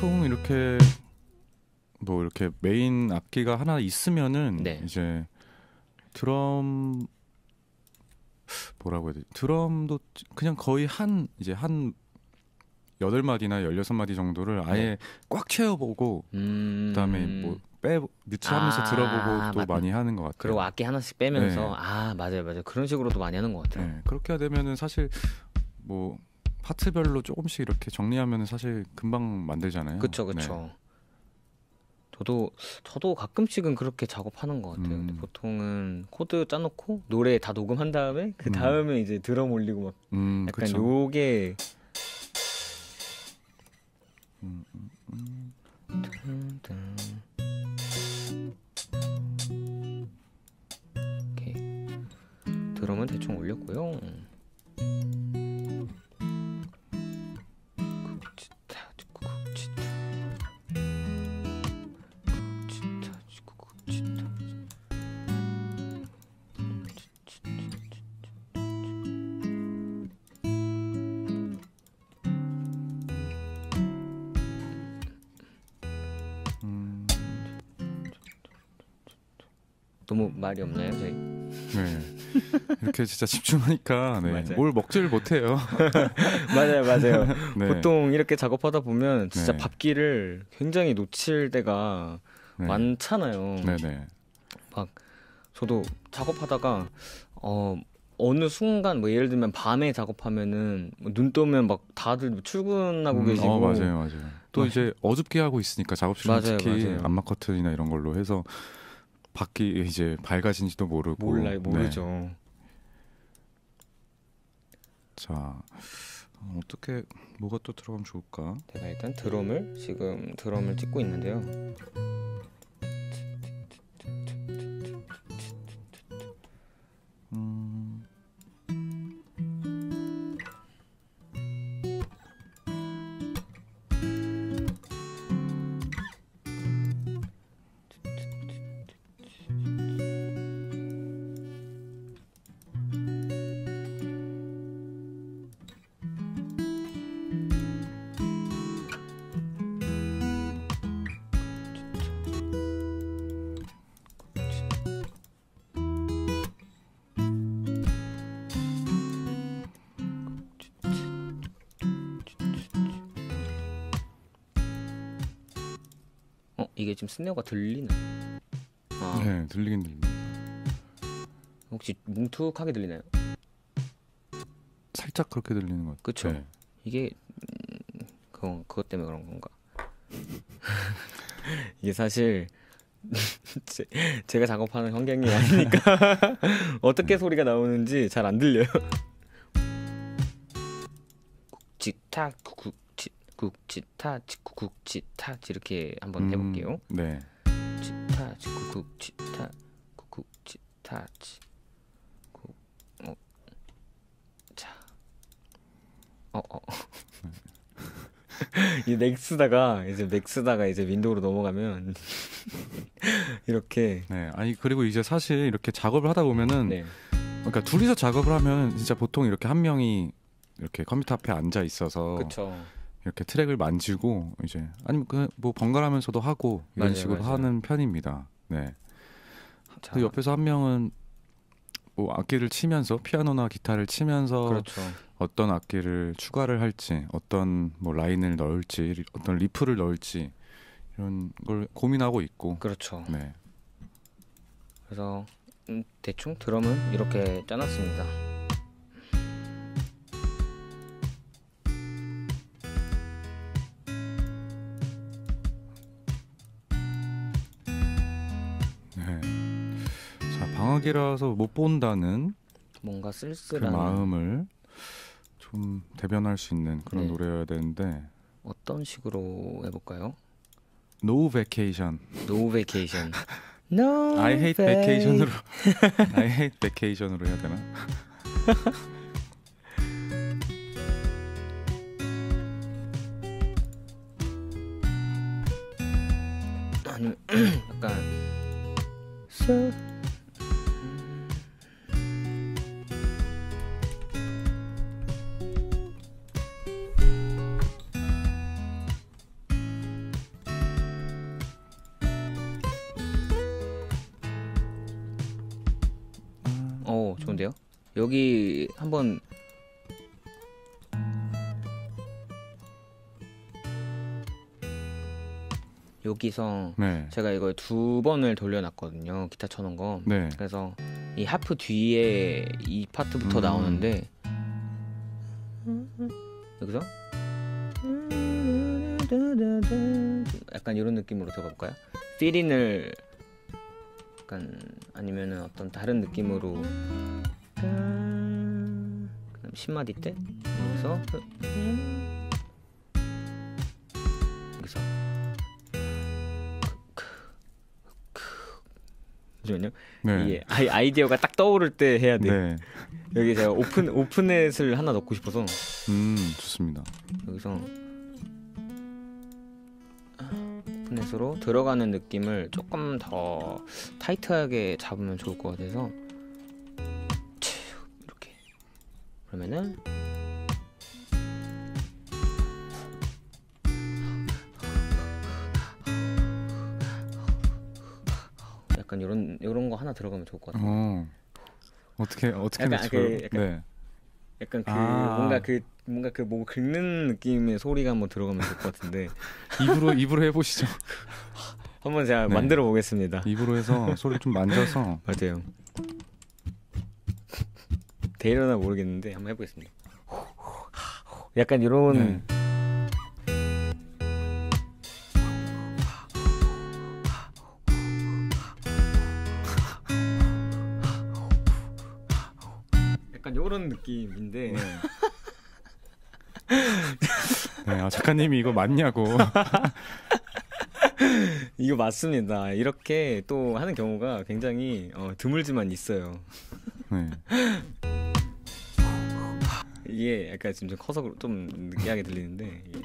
보통 이렇게 뭐 이렇게 메인 악기가 하나 있으면은 네. 이제 드럼 뭐라고 해야 되지? 드럼도 그냥 거의 한 이제 한 여덟 마디나 열여섯 마디 정도를 아예 네. 꽉 채워보고 음... 그다음에 뭐 빼 유치하면서 아, 들어보고 또 맞... 많이 하는 것 같아요. 그리고 악기 하나씩 빼면서 네. 아 맞아요 맞아요 그런 식으로도 많이 하는 것 같아요. 네, 그렇게 되면은 사실 뭐 파트별로 조금씩 이렇게 정리하면은 사실 금방 만들잖아요. 그쵸 그쵸. 네. 저도 저도 가끔씩은 그렇게 작업하는 것 같아요. 음. 근데 보통은 코드 짜놓고 노래 다 녹음한 다음에 그 음. 다음에 이제 드럼 올리고 막 음, 약간 그쵸. 요게 음, 음, 음. 오케이. 드럼은 대충 올렸고요. 음. 너무 말이 없나요, 저희? 네. 이렇게 진짜 집중하니까 네. 맞아요. 뭘 먹지를 못해요. 맞아요, 맞아요. 네. 보통 이렇게 작업하다 보면 진짜 네. 밥기를 굉장히 놓칠 때가 네. 많잖아요. 네네. 막 저도 작업하다가 어 어느 순간 뭐 예를 들면 밤에 작업하면은 뭐눈 뜨면 막 다들 출근하고 음, 계시고 어, 맞아요, 맞아요. 또 맞- 이제 어둡게 하고 있으니까 작업실은 맞아요, 특히 맞아요. 암막 커튼이나 이런 걸로 해서 밖이 이제 밝아진지도 모르고 몰라요, 네. 모르죠. 자, 어, 어떻게 뭐가 또 들어가면 좋을까? 제가 일단 드럼을 지금 드럼을 찍고 있는데요. 음, 어 이게 지금 스네어가 들리나? 아 네, 들리긴 들립니다. 혹시 뭉툭하게 들리나요? 살짝 그렇게 들리는 것 같아요. 그쵸. 네. 이게 음, 그건 그것 때문에 그런 건가? 이게 사실 제, 제가 작업하는 환경이 아니니까 어떻게 소리가 나오는지 잘 안 들려요. 쿡지타 쿡지 쿡지타 쿡지타 이렇게 한번 해볼게요. 음, 네. 지타 쿡지타 쿡지타 어. 자. 어 어. 이 맥스다가 이제 맥스다가 이제 윈도우로 넘어가면 이렇게 네. 아니 그리고 이제 사실 이렇게 작업을 하다 보면은 네. 그러니까 둘이서 작업을 하면 진짜 보통 이렇게 한 명이 이렇게 컴퓨터 앞에 앉아 있어서 그쵸. 이렇게 트랙을 만지고 이제 아니면 그 뭐 번갈아면서도 하고 이런 맞아요, 식으로 맞아요. 하는 편입니다. 네. 자, 그 옆에서 한 명은 뭐 악기를 치면서 피아노나 기타를 치면서 그렇죠. 어떤 악기를 추가를 할지, 어떤 뭐 라인을 넣을지, 어떤 리프를 넣을지 이런 걸 고민하고 있고. 그렇죠. 네. 그래서 음, 대충 드럼은 이렇게 짜놨습니다. 네. 자, 방학이라서 못 본다는 뭔가 그 쓸쓸한 마음을 좀 대변할 수 있는 그런 네. 노래여야 되는데 어떤 식으로 해볼까요? No Vacation. No vacation. No I hate vac- vacation으로 I hate vacation으로 해야 되나? 아니면 약간 so 어, 좋은데요? 여기 한번 여기서 네. 제가 이걸 두 번을 돌려놨거든요. 기타 쳐놓은 거. 네. 그래서 이 하프 뒤에 이 파트부터 음. 나오는데 여기서 약간 이런 느낌으로 들어가볼까요? 필인을 약간 아니면은 어떤 다른 느낌으로 그다음 십 마디 때 여기서 여기서 잠시만요. 네. 이게 아이, 아이디어가 딱 떠오를 때 해야 돼. 네. 여기 제가 오픈 오픈넷을 하나 넣고 싶어서 음, 좋습니다. 여기서 오픈넷으로 들어가는 느낌을 조금 더 타이트하게 잡으면 좋을 것 같아서 이렇게 그러면은 약간 이런 이런 거 하나 들어가면 좋을 것 같아요. 어. 어떻게 어떻게 약간 내쳐요? 그- 약간- 네. 약간 그 아. 뭔가 그 뭔가 그 뭐 긁는 느낌의 소리가 한번 들어가면 좋을 것 같은데 입으로 입으로 해 보시죠. 한번 제가 네. 만들어 보겠습니다. 입으로 해서 소리 좀 만져서 맞아요. 되려나 모르겠는데 한번 해보겠습니다. 약간 이런 네. 약간 이런 느낌인데 네, 아, 작가님이 이거 맞냐고. 이거 맞습니다. 이렇게 또 하는 경우가 굉장히 어, 드물지만 있어요. 네. 이게 약간 지금 좀 커서 좀 느끼하게 들리는데 이게.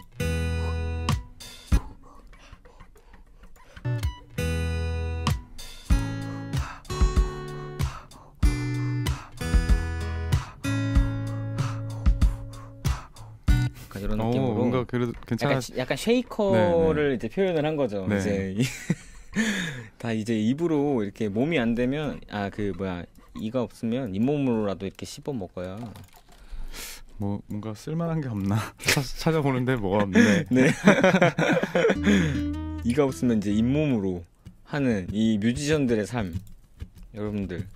약간 이런 어, 느낌으로 뭔가 그래도 약간, 괜찮아. 약간 쉐이커를 이제 표현을 한 거죠. 네. 이제 이- 다 이제 입으로 이렇게 몸이 안 되면 아 그 뭐야 이가 없으면 잇몸으로라도 이렇게 씹어 먹어요. 뭐 뭔가 쓸만한 게 없나 찾- 찾아보는데 뭐가 없네. 네. 이가 없으면 이제 잇몸으로 하는 이 뮤지션들의 삶. 여러분들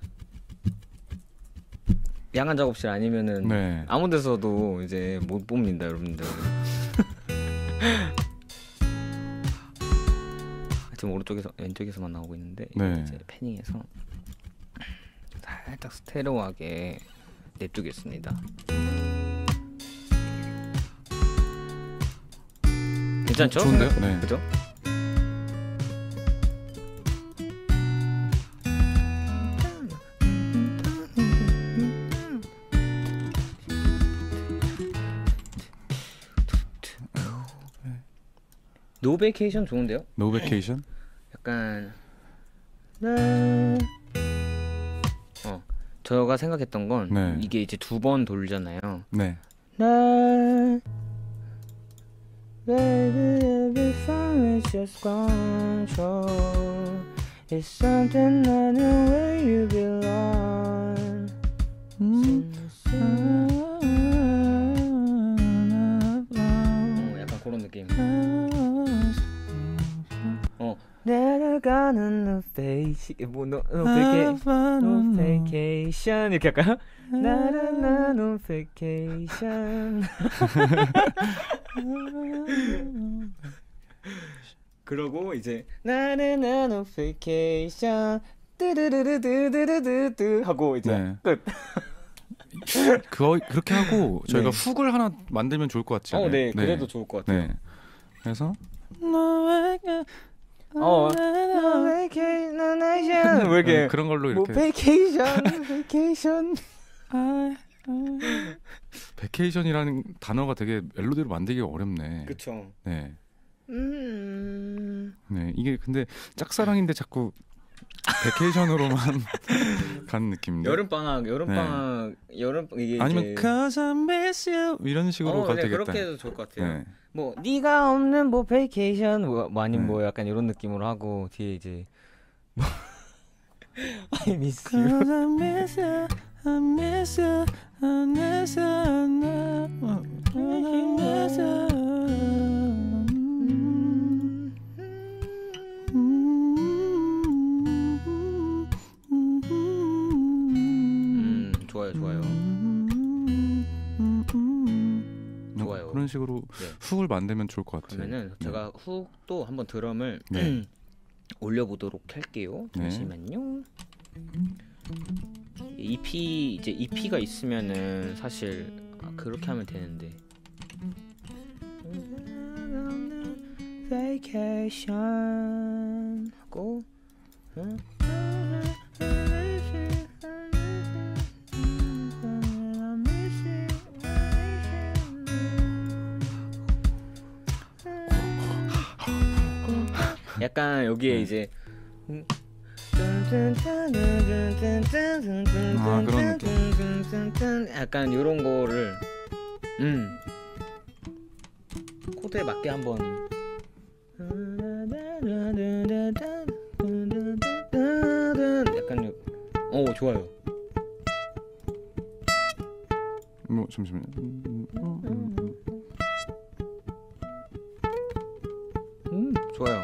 야간 작업실 아니면은 네. 아무 데서도 이제 못 봅니다, 여러분들. 지금 오른쪽에서 왼쪽에서만 나오고 있는데 네. 이제 패닝해서 살짝 스테레오하게 내두겠습니다. 괜찮죠? 좋은데요? 네. 그죠? 노베케이션 좋은데요? 노베케이션? 약간 어 저가 생각했던 건 네. 이게 이제 두 번 돌잖아요. 네. 난 Baby, every time it's just control. It's something I know where you belong. 어, 약간 그런 느낌. 어, 내려가는 no face, 뭐 no no vacation, no vacation 이렇게 할까요? 나나나 no vacation. 그러고 이제 나나나 no vacation 뚜두두두두두두두 하고 이제 네. 끝. 그거 그렇게 하고 저희가 네. 훅을 하나 만들면 좋을 것 같지 않아요? 어, 네, 그래도 좋을 것 같아요. 네. 그래서 어, no vacation, no nation. 왜 이렇게 네, 그런 걸로 뭐 이렇게 vacation, vacation. 베케이션이라는 단어가 되게 멜로디로 만들기가 어렵네. 그쵸. 네. 음. 네. 이게 근데 짝사랑인데 자꾸 베케이션으로만 가는 느낌인데. 여름 방학, 여름 네. 방학, 여름 이게 아니면 이제 Cause I miss you 이런 식으로 어, 가도 네, 되겠다. 그렇게 해도 좋을 것 같아요. 네. 뭐 네가 없는 뭐 베이케이션 뭐, 뭐 아니면 네. 뭐 약간 이런 느낌으로 하고 뒤에 이제 뭐 I miss you. Cause I miss you, I miss you, I miss you, I miss you. 음, 좋아요, 좋아요. 좋아요. 그런 식으로 네. 훅을 만들면 좋을 것 같아요. 그러면은 제가 훅도 한번 드럼을 네. 올려보도록 할게요. 잠시만요. 이피 이제 이피가 있으면은 사실 아, 그렇게 하면 되는데. Vacation 하고 약간 여기에 네. 이제 아, 그런 약간 이런 거를 음 코드에 맞게 한번 약간 오 좋아요. 뭐 잠시만요. 음 좋아요.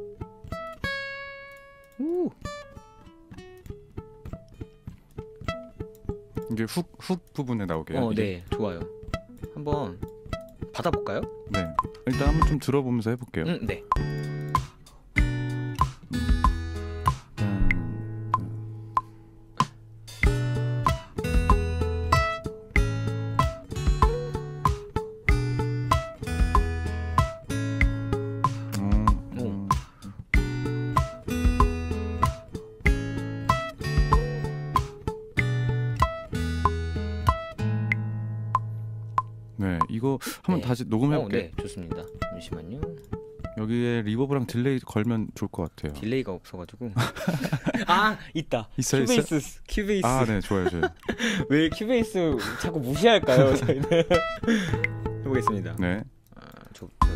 우 이게 훅 훅 부분에 나오게요. 어, 이게? 네, 좋아요. 한번 받아볼까요? 네. 일단 한번 좀 들어보면서 해볼게요. 음, 네. 음, 음. 네, 이거 한번 네. 다시 녹음해볼게요. 어, 네, 좋습니다. 잠시만요. 여기에 리버브랑 딜레이 걸면 좋을 것 같아요. 딜레이가 없어가지고. 아, 있다. 있어요, 큐베이스, 큐베이스. 아, 네, 좋아요, 좋아요. 왜 큐베이스 자꾸 무시할까요? 저희는 해보겠습니다. 네. 아, 저, 저,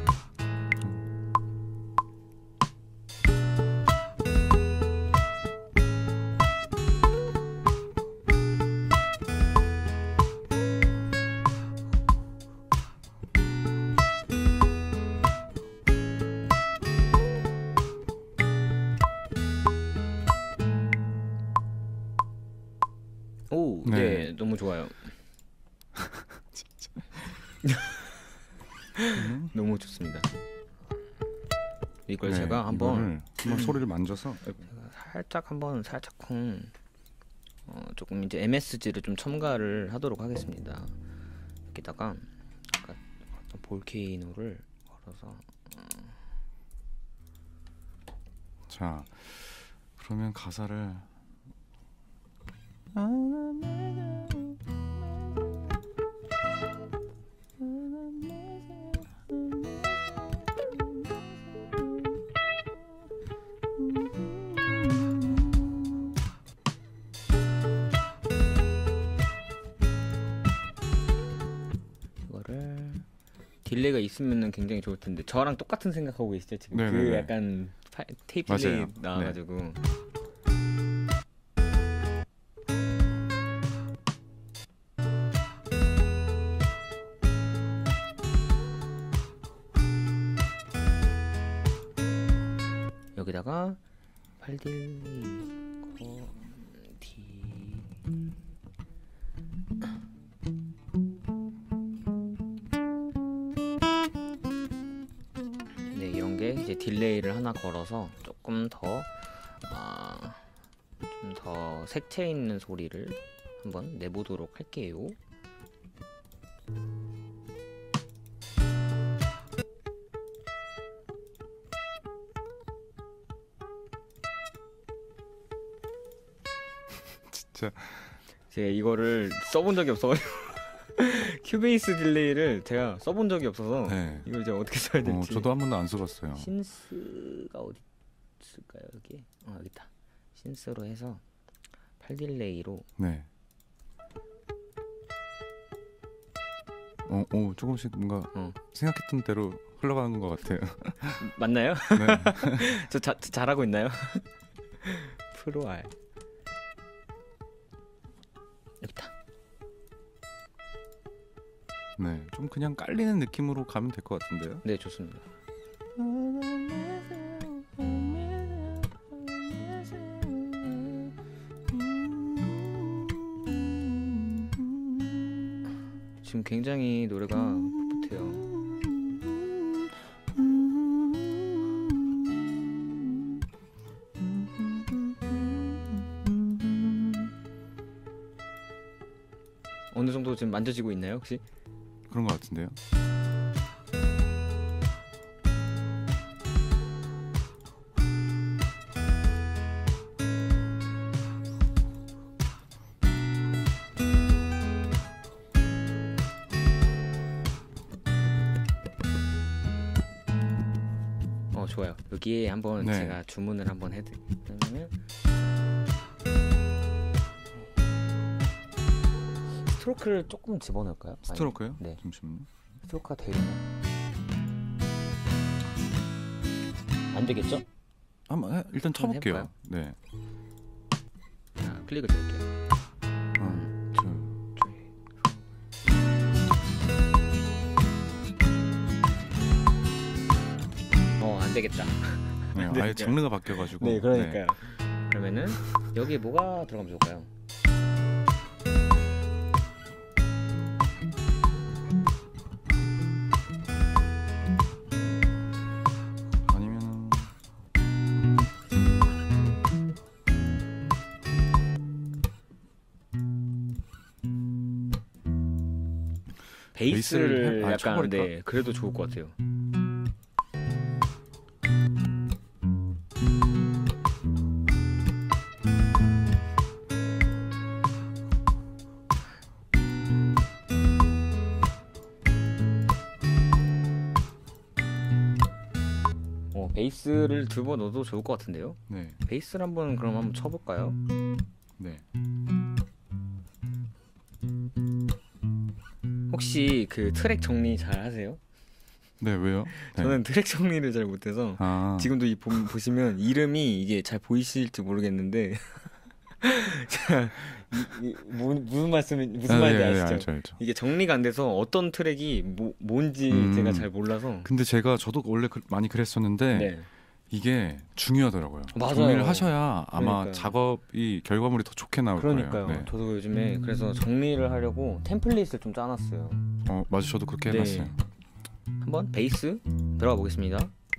오, 네. 네. 너무 좋아요. 너무 좋습니다. 이걸 네, 제가 한번 이거를 한번 소리를 만져서 살짝 한번 살짝쿵 어, 조금 이제 엠에스지를 좀 첨가를 하도록 하겠습니다. 여기다가 아까 볼케이노를 걸어서 자, 그러면 가사를 이거를 딜레이가 있으면은 굉장히 좋을 텐데 저랑 똑같은 생각하고 계시죠 지금? 그 네네네. 약간 파, 테이프 딜레이 맞아요. 나와가지고 여기다가 팔 딜레이 디 네, 이런 게 이제 딜레이를 하나 걸어서 조금 더 아, 좀 더 색채 있는 소리를 한번 내보도록 할게요. 진짜 제가 이거를 써본 적이 없어가지고 큐베이스 딜레이를 제가 써본 적이 없어서 네. 이걸 제가 어떻게 써야 어, 될지. 저도 한 번도 안 써봤어요. 신스가 어디 있을까요? 여기 어 여기 있다. 신스로 해서 팔 딜레이로 네. 어, 오, 조금씩 뭔가 어. 생각했던 대로 흘러가는 것 같아요. 맞나요? 네. 저 자, 잘하고 있나요? 프로 알. 여기다. 네, 좀 그냥 깔리는 느낌으로 가면 될 것 같은데요. 네, 좋습니다. 지금 굉장히 노래가 풋풋해요. 어느 정도 지금 만져지고 있나요, 혹시? 그런 것 같은데요. 어, 좋아요. 여기에 한번 네. 제가 주문을 한번 해드리면 스트로크를 조금 집어넣을까요? 스트로크요? 아니, 네. 잠시만요. 스트로크가 되려나? 안 되겠죠? 한번 해, 일단 쳐볼게요. 해볼까요? 네. 자, 클릭을 드릴게요. 음, 저, 어, 안 되겠다. 네, 아예 그러니까요. 장르가 바뀌어가지고. 네, 그러니까요. 그러면은 여기에 뭐가 들어가면 좋을까요? 아니면은 베이스를 베이스를 해- 아, 약간 쳐버릴까? 네, 그래도 좋을 것 같아요. 어, 베이스를 두 번 넣어도 좋을 것 같은데요. 네, 베이스를 한번 그럼 한번 쳐볼까요? 네. 혹시 그 트랙 정리 잘 하세요? 네, 왜요? 네. 저는 트랙 정리를 잘 못해서 아, 지금도 이 보, 보시면 이름이 이게 잘 보이실지 모르겠는데 자, 이, 이, 뭐, 무슨 말씀이 무슨 아, 말인지 네, 네, 아시죠? 알죠, 알죠. 이게 정리가 안 돼서 어떤 트랙이 뭐, 뭔지 음. 제가 잘 몰라서 근데 제가 저도 원래 그, 많이 그랬었는데 네. 이게 중요하더라고요. 맞아요. 정리를 하셔야 아마 그러니까요. 작업이 결과물이 더 좋게 나올 그러니까요. 거예요. 네. 저도 요즘에 그래서 정리를 하려고 템플릿을 좀 짜놨어요. 어, 맞아, 저도 그렇게 네. 해놨어요. 한번 베이스 들어가 보겠습니다.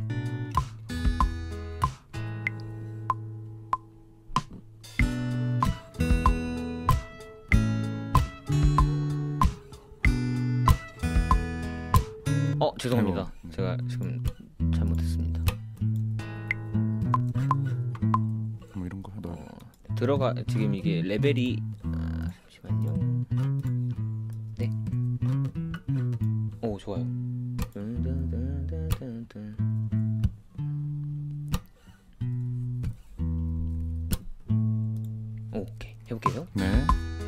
어, 죄송합니다. 아이고, 네. 제가 지금 잘못했습니다. 뭐 이런 거 넣어. 어, 들어가 지금 이게 레벨이 아, 잠시만요. 네. 오, 좋아요. 오, 오케이, 해볼게요. 네.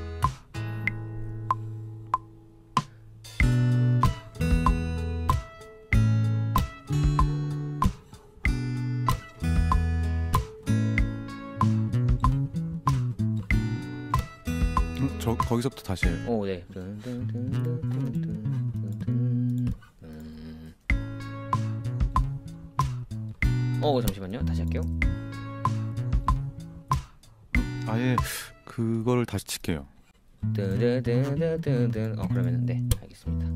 음, 저 거기서부터 다시 해요. 오, 네. 어, 잠시만요. 다시 할게요. 아예 그거를 다시 칠게요. 뜨드드드드드. 어, 그러면은 네, 알겠습니다.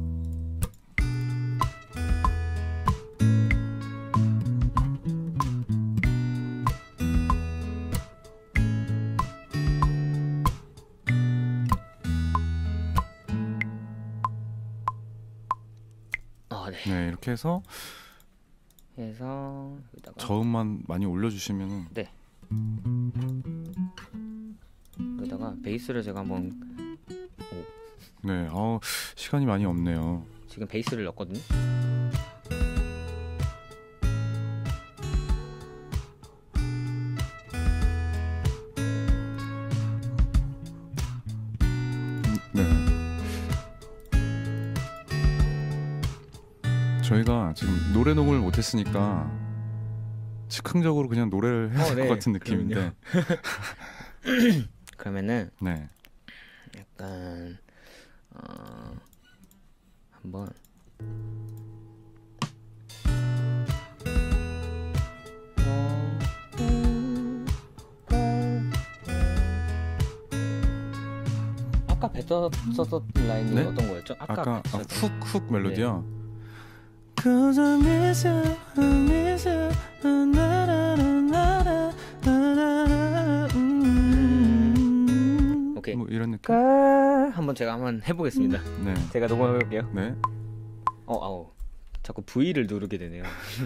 아, 네. 네, 이렇게 해서 해서 여기다가 저음만 많이 올려주시면은 여기다가 베이스를 제가 한번 네, 어 시간이 많이 없네요. 지금 베이스를 넣었거든요. 네. 저희가 지금 노래 녹음을 못했으니까 즉흥적으로 그냥 노래를 해야 어, 될 것 네. 같은 느낌인데. 그러면은 네. 약간 어, 한번 아까 뱉었었던 라인이 네? 어떤 거였죠? 아까, 아까 아, 뱉었던 훅훅 멜로디요. Cause I miss you, I miss you, 나나나나나나, 나나, 음. 오케이. 뭐 이런 느낌. 까 한번 제가 한번 해보겠습니다. 네. 제가 녹음해볼게요. 네. 어, 아우. 자꾸 V를 누르게 되네요.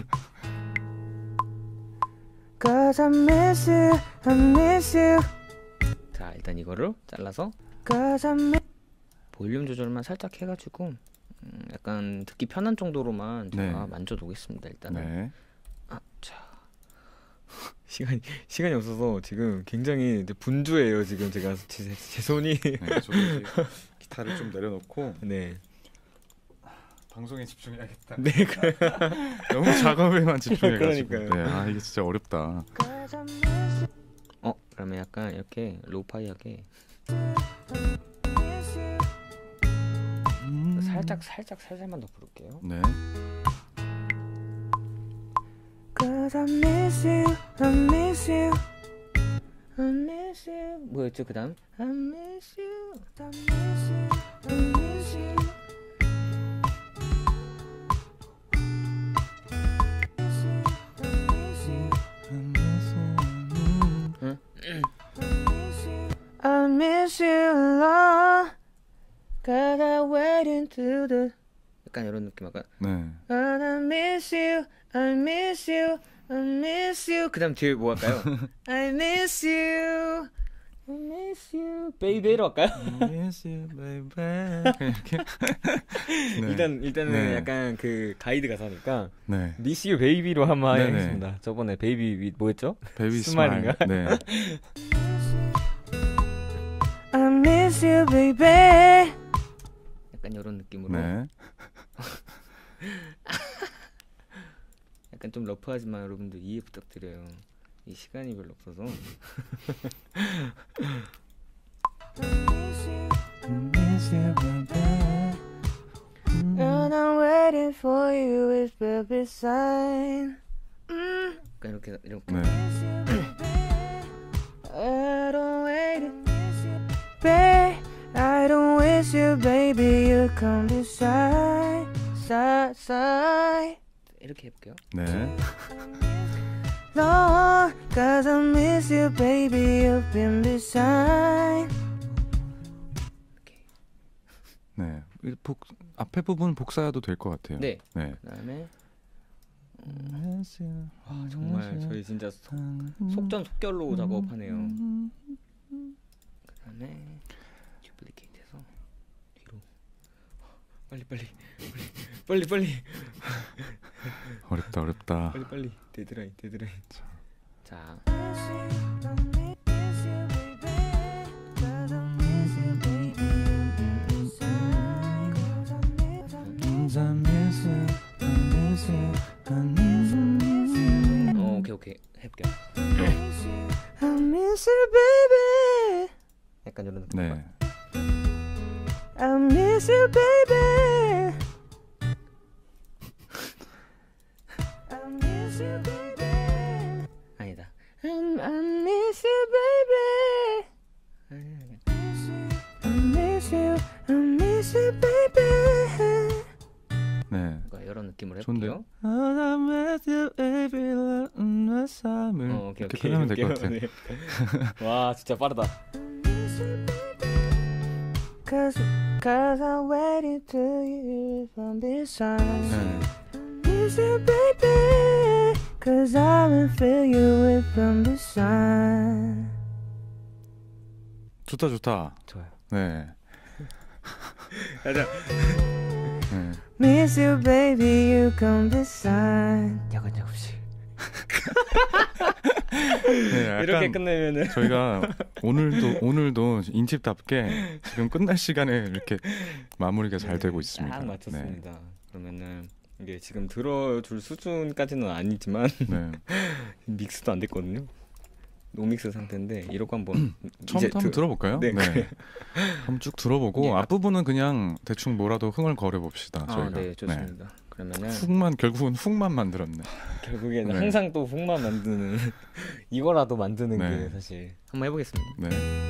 Cause I miss you, I miss you. 자, 일단 이거를 잘라서 Cause I miss 볼륨 조절만 살짝 해가지고 음, 약간 듣기 편한 정도로만 제가 네. 만져놓겠습니다. 일단은. 네. 아, 자. 시간이 시간이 없어서 지금 굉장히 이제 분주해요. 지금 제가 제, 제 손이. 네. 저도 이제 기타를 좀 내려놓고 네. 방송에 집중해야겠다. 네. 그, 너무 작업에만 집중해가지고. 그러니까요. 네. 아 이게 진짜 어렵다. Cause I miss you, 어, 그러면 약간 이렇게 로우파이하게 miss you. 음. 살짝 살짝 살살만 더 부를게요. 네. Cause I miss you, I miss you, I miss you. 뭐였죠 그다음? I miss you. I miss you, I miss you. I miss you a lot. Cause I wait into the. 약간 이런 느낌 약간 네. And I miss you, I miss you, I miss you. 그다음 뒤에 뭐 할까요? I miss you, I miss you. 베이베이로 할까요? Miss you, baby. 이렇게. 네. 일단 일단은 네. 약간 그 가이드 가사니까 네. Miss You Baby로 한번 네네. 하겠습니다. 저번에 베이비 위 뭐였죠? 베이비 스마일인가? 스마일. 네. I miss you, baby. 약간 이런 느낌으로 네. 약간 좀 러프하지만 여러분들 이해 부탁드려요. 이 시간이 별로 없어서. Miss you, baby. And I'm waiting for you with baby sign. Mm. 약간 이렇게 이렇게 네. I don't wait, babe. I don't miss you, baby. You come beside, side, side. 이렇게 해볼게요. 네. No, cause I miss you, baby. You've been beside. 네. 이 복 앞에 부분 복사해도 될 것 같아요. 네. 네. 그다음에 Miss you. 와, 정말 저희 진짜 속, 음. 속전속결로 작업하네요. 그다음에 듀플리케이트해서 뒤로 빨리 빨리 빨리 빨리 어렵다 어렵다. 빨리 빨리 데드라인 데드라인. 자, 어, 오케이 오케이 해볼게요. I miss you, baby. 약간 이런 느낌. 네. I miss you, baby. I miss you, baby. 아니다. Um, I miss you, baby. 아니, 아니. I miss you, I miss you, baby. 네. 뭔가 이런 느낌으로 좋은데요? 해볼게요. I miss you, baby. Letting the summer. 어, 오케이 이렇게 오케이. 끝내면 될 것 해볼게요. 같아요. 네. 와, 진짜 빠르다. Cause, cause I waited till you from beside. 네. Miss you, baby. Cause I will fill you with from beside. 좋다 좋다. 좋아요. 네. 가자. 네. Miss you, baby. You come beside. 야간 작업실. 네, 약간 이렇게 끝내면은 저희가 오늘도 오늘도 인팁답게 지금 끝날 시간에 이렇게 마무리가 잘 되고 있습니다. 딱 맞췄습니다. 그러면은 이게 지금 들어줄 수준까지는 아니지만 네. 믹스도 안 됐거든요. 노믹스 상태인데 이러고 한번 처음부터 한번 드... 들어볼까요? 네, 네. 한번 쭉 들어보고 예, 앞부분은 그냥 대충 뭐라도 흥을 거려봅시다. 아, 저희가. 네, 좋습니다. 네. 그러면은 훅만 결국은 훅만 만들었네. 결국에는 네. 항상 또 훅만 만드는 이거라도 만드는 네. 게 사실 한번 해보겠습니다. 네.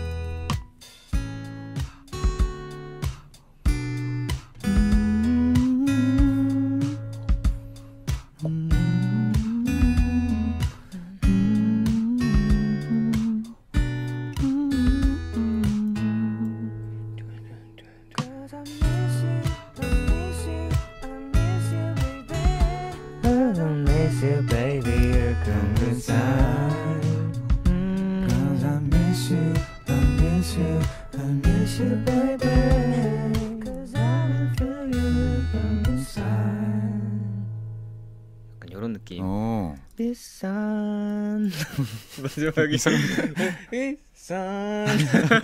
이런 느낌. 어. 비싼 마지막에 비싼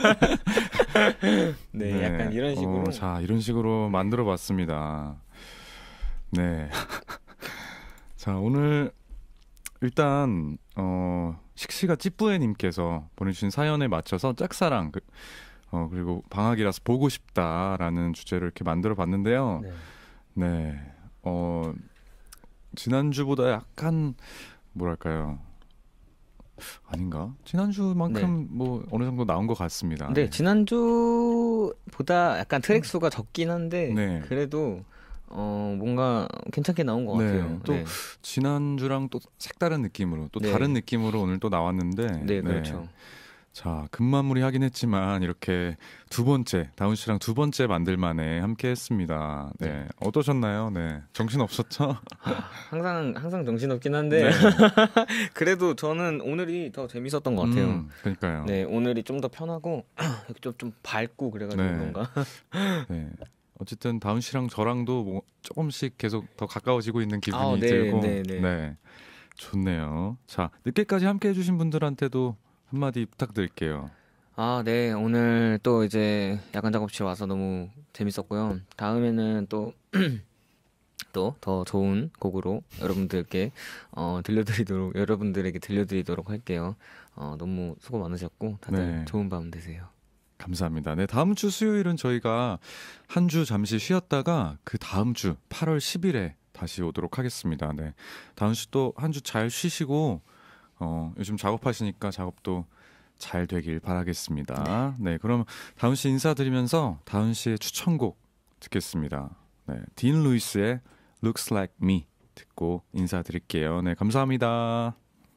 네, 네, 약간 이런 식으로. 어, 자, 이런 식으로 만들어봤습니다. 네. 자, 오늘 일단 어, 식시가 찌뿌에님께서 보내주신 사연에 맞춰서 짝사랑 그, 어, 그리고 방학이라서 보고 싶다라는 주제를 이렇게 만들어봤는데요. 네. 네. 어. 지난주보다 약간 뭐랄까요, 아닌가? 지난주만큼 네. 뭐 어느 정도 나온 것 같습니다. 네, 네. 지난주보다 약간 트랙 수가 적긴 한데 네. 그래도 어 뭔가 괜찮게 나온 것 네. 같아요. 또 네. 지난주랑 또 색다른 느낌으로 또 네. 다른 느낌으로 오늘 또 나왔는데 네, 그렇죠. 자, 급마무리 하긴 했지만 이렇게 두 번째, 다운 씨랑 두 번째 만들만에 함께 했습니다. 네. 네. 어떠셨나요? 네. 정신 없었죠? 항상, 항상 정신 없긴 한데. 네. 그래도 저는 오늘이 더 재밌었던 것 같아요. 음, 그러니까요. 네, 오늘이 좀 더 편하고, 좀, 좀 밝고 그래가지고 네. 그런가. 네. 어쨌든 다운 씨랑 저랑도 뭐 조금씩 계속 더 가까워지고 있는 기분이 아, 네, 들고. 네, 네. 네. 좋네요. 자, 늦게까지 함께 해주신 분들한테도 한마디 부탁드릴게요. 아, 네. 오늘 또 이제 야간 작업실 와서 너무 재밌었고요. 다음에는 또, 또 더 좋은 곡으로 여러분들께 어, 들려드리도록, 여러분들에게 들려드리도록 할게요. 어, 너무 수고 많으셨고, 다들 네. 좋은 밤 되세요. 감사합니다. 네, 다음 주 수요일은 저희가 한 주 잠시 쉬었다가 그 다음 주 팔월 십일에 다시 오도록 하겠습니다. 네. 다음 주 또 한 주 잘 쉬시고, 어, 요즘 작업하시니까 작업도 잘 되길 바라겠습니다. 네, 그럼 다운 씨 인사드리면서 다운 씨의 추천곡 듣겠습니다. 네, 딘 루이스의 Looks Like Me 듣고 인사드릴게요. 네, 감사합니다.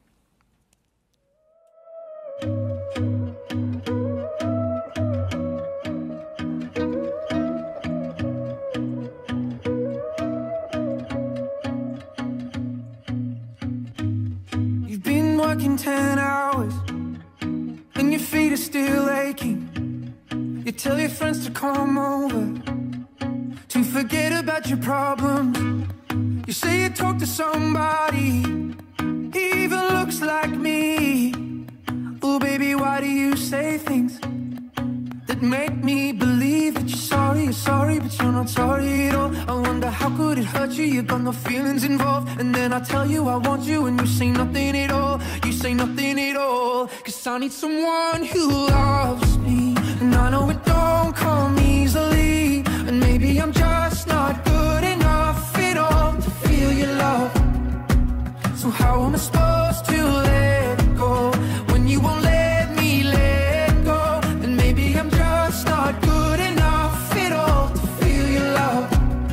Working ten hours and your feet are still aching. You tell your friends to come over to forget about your problems. You say you talk to somebody, he even looks like me. Oh baby, why do you say things that make me believe that you're sorry, you're sorry, but you're not sorry at all? I wonder how could it hurt you, you got no feelings involved. And then I tell you I want you and you say nothing at all. You say nothing at all. Cause I need someone who loves me, and I know it don't come easily. And maybe I'm just not good enough at all to feel your love. So how am I supposed to let go when you won't let me let go? And maybe I'm just not good enough at all to feel your love.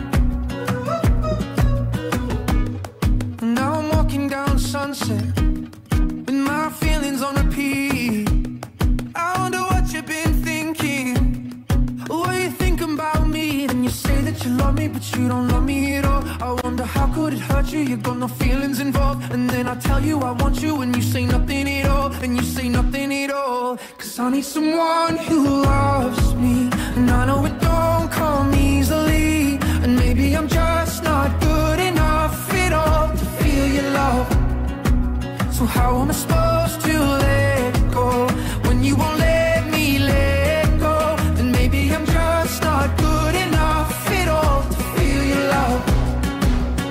And now I'm walking down Sunset with my feelings on repeat. I wonder what you've been thinking. What you thinking about me? Then you say that you love me, but you don't love me at all. I wonder how could it hurt you? You got no feelings involved. And then I tell you I want you and you say nothing at all. And you say nothing at all. Cause I need someone who loves me, and I know it don't come easily. And maybe I'm just not good enough at all to feel your love. So how am I supposed to let go when you won't let me let go? And maybe I'm just not good enough at all to feel your love.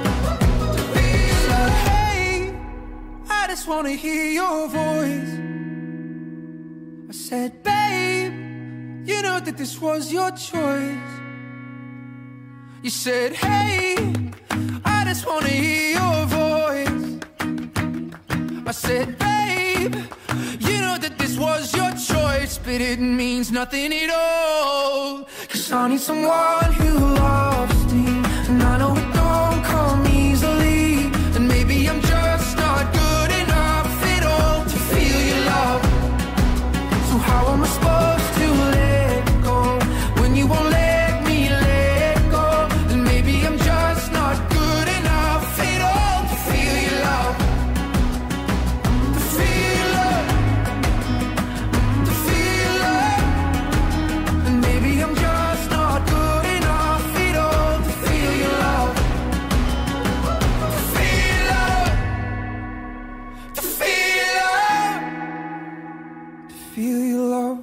I said, babe, you know that this was your choice. You said, hey, I just wanna hear your voice. I said, babe, you know that this was your choice, but it means nothing at all. Cause I need someone who loves me, and I know it don't come easily. And maybe I'm just not good enough at all to feel your love. So how am I supposed to let go when you won't let me let go? Then maybe I'm just not good enough at all to feel your love. To feel your love. To feel your love. And maybe I'm just not good enough at all to feel your love. To feel love. To feel love. To feel your love.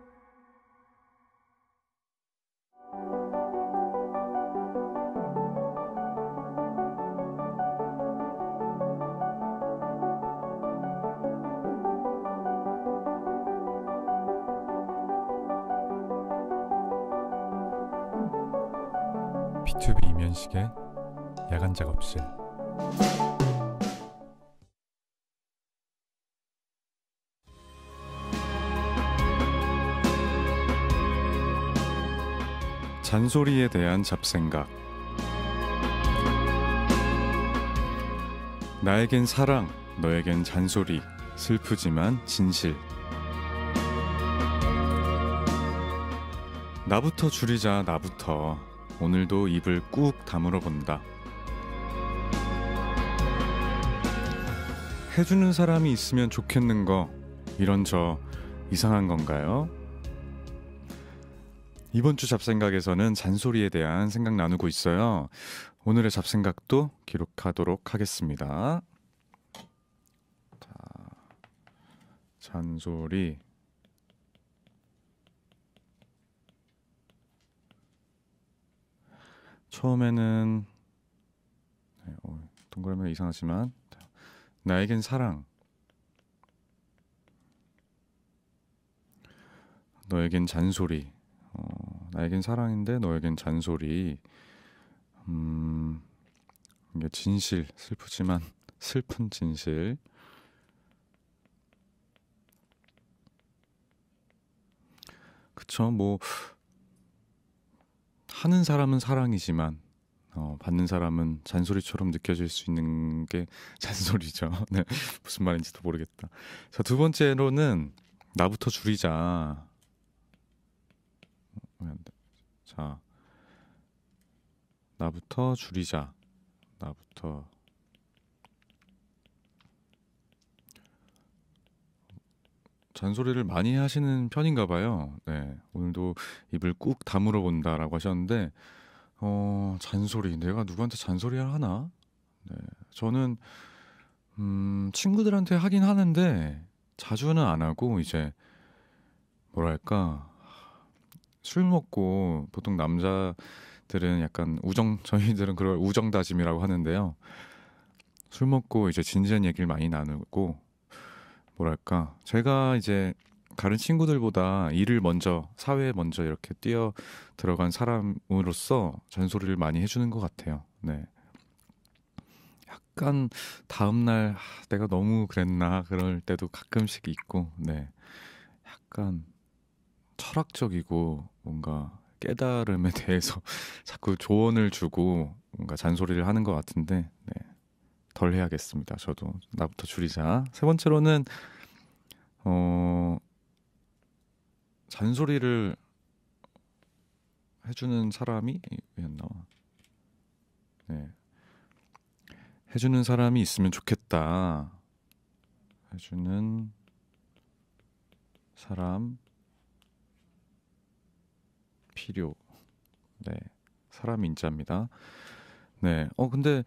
비투비 이면식의 야간 작업실. 잔소리에 대한 잡생각. 나에겐 사랑, 너에겐 잔소리, 슬프지만 진실. 나부터 줄이자, 나부터. 오늘도 입을 꾹 다물어 본다. 해주는 사람이 있으면 좋겠는 거, 이런 저 이상한 건가요? 이번 주 잡생각에서는 잔소리에 대한 생각 나누고 있어요. 오늘의 잡생각도 기록하도록 하겠습니다. 자, 잔소리. 처음에는 네, 어, 동그라미가 이상하지만 나에겐 사랑, 너에겐 잔소리. 어, 나에겐 사랑인데 너에겐 잔소리. 음, 이게 진실, 슬프지만 슬픈 진실. 그쵸, 뭐 하는 사람은 사랑이지만 어, 받는 사람은 잔소리처럼 느껴질 수 있는 게 잔소리죠. 네, 무슨 말인지도 모르겠다. 자, 두 번째로는 나부터 줄이자. 자, 나부터 줄이자. 나부터. 잔소리를 많이 하시는 편인가 봐요. 네, 오늘도 입을 꾹 다물어 본다라고 하셨는데, 어, 잔소리. 내가 누구한테 잔소리를 하나? 네, 저는 음, 친구들한테 하긴 하는데 자주는 안 하고, 이제 뭐랄까, 술 먹고 보통 남자들은 약간 우정, 저희들은 그걸 우정 다짐이라고 하는데요. 술 먹고 이제 진지한 얘기를 많이 나누고, 뭐랄까, 제가 이제 다른 친구들보다 일을 먼저, 사회에 먼저 이렇게 뛰어 들어간 사람으로서 잔소리를 많이 해주는 것 같아요. 네. 약간 다음날 아, 내가 너무 그랬나 그럴 때도 가끔씩 있고, 네. 약간 철학적이고 뭔가 깨달음에 대해서 자꾸 조언을 주고 뭔가 잔소리를 하는 것 같은데, 네. 덜 해야겠습니다. 저도 나부터 줄이자. 세 번째로는 어, 잔소리를 해주는 사람이 왜 안 나와? 네, 해주는 사람이 있으면 좋겠다. 해주는 사람 필요. 네, 사람 인자입니다. 네, 어 근데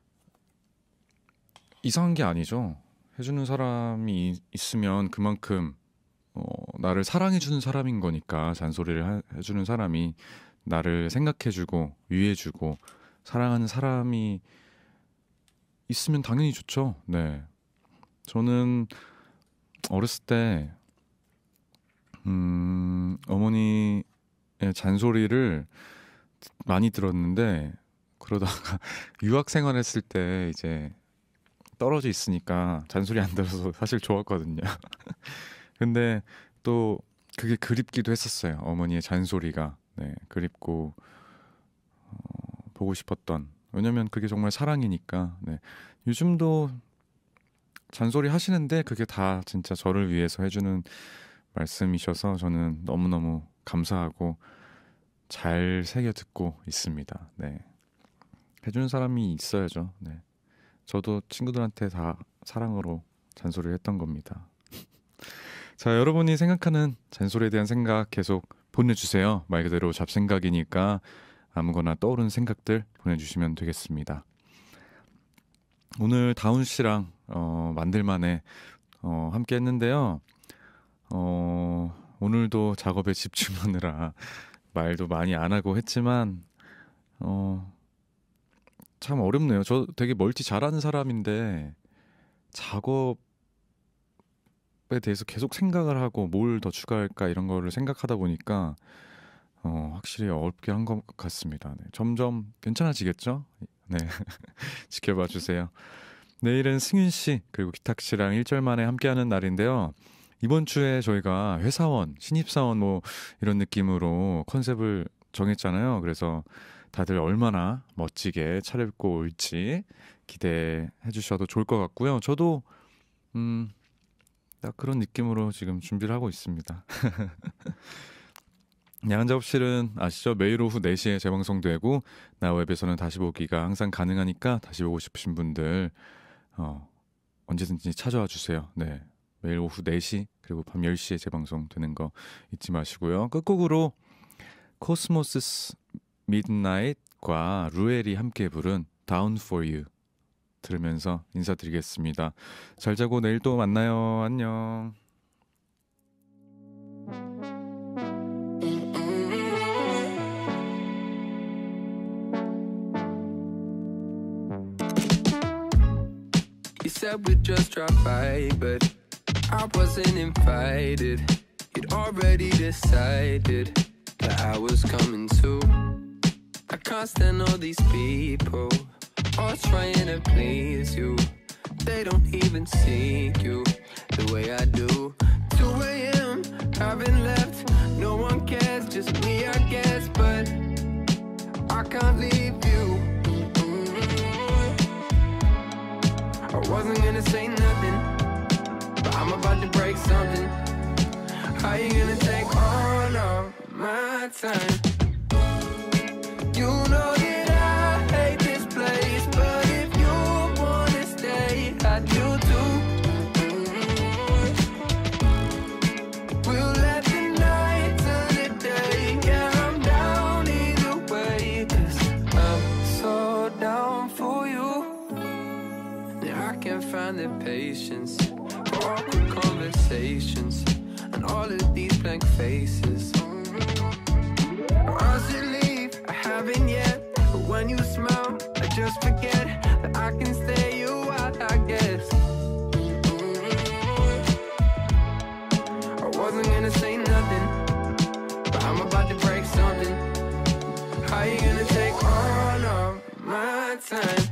이상한 게 아니죠. 해주는 사람이 있으면 그만큼 어, 나를 사랑해주는 사람인 거니까. 잔소리를 하, 해주는 사람이 나를 생각해주고 위해주고 사랑하는 사람이 있으면 당연히 좋죠. 네, 저는 어렸을 때 음, 어머니의 잔소리를 많이 들었는데 그러다가 유학 생활했을 때 이제 떨어져 있으니까 잔소리 안 들어서 사실 좋았거든요. 근데 또 그게 그립기도 했었어요. 어머니의 잔소리가. 네, 그립고 어, 보고 싶었던. 왜냐면 그게 정말 사랑이니까. 네. 요즘도 잔소리 하시는데 그게 다 진짜 저를 위해서 해주는 말씀이셔서 저는 너무너무 감사하고 잘 새겨 듣고 있습니다. 네. 해주는 사람이 있어야죠. 네. 저도 친구들한테 다 사랑으로 잔소리를 했던 겁니다. 자, 여러분이 생각하는 잔소리에 대한 생각 계속 보내주세요. 말 그대로 잡생각이니까 아무거나 떠오르는 생각들 보내주시면 되겠습니다. 오늘 다운 씨랑 어, 만들만에 어, 함께 했는데요. 어, 오늘도 작업에 집중하느라 말도 많이 안 하고 했지만 어, 참 어렵네요. 저 되게 멀티 잘하는 사람인데 작업에 대해서 계속 생각을 하고 뭘 더 추가할까 이런 거를 생각하다 보니까 어, 확실히 어렵게 한 것 같습니다. 네, 점점 괜찮아지겠죠? 네, 지켜봐 주세요. 내일은 승윤 씨 그리고 기탁 씨랑 일절 만에 함께하는 날인데요. 이번 주에 저희가 회사원, 신입사원 뭐 이런 느낌으로 컨셉을 정했잖아요. 그래서 다들 얼마나 멋지게 차려입고 올지 기대해 주셔도 좋을 것 같고요. 저도 음, 딱 그런 느낌으로 지금 준비를 하고 있습니다. 야간 작업실은 아시죠? 매일 오후 네 시에 재방송되고 나웹에서는 다시 보기가 항상 가능하니까 다시 보고 싶으신 분들 어, 언제든지 찾아와 주세요. 네, 매일 오후 네 시 그리고 밤 열 시에 재방송되는 거 잊지 마시고요. 끝곡으로 코스모스 미드나잇과 루엘이 함께 부른 Down for You 들으면서 인사드리겠습니다. 잘 자고 내일 또 만나요. 안녕. You said we'd just drop by, but I wasn't invited. You'd already decided that I was coming too. I can't stand all these people, all trying to please you. They don't even see you the way I do. two a.m. haven't left, no one cares, just me I guess. But I can't leave you. I wasn't gonna say nothing, but I'm about to break something. How you gonna take all of my time? You know that I hate this place, but if you wanna stay, I do too. We'll let the night turn to day. Yeah, I'm down either way, 'cause I'm so down for you. Yeah, I can't find the patience for awkward conversations and all of these blank faces. I should leave, I haven't yet, but when you smile, I just forget that I can stay you out, I guess. I wasn't gonna say nothing, but I'm about to break something. How you gonna take all of my time?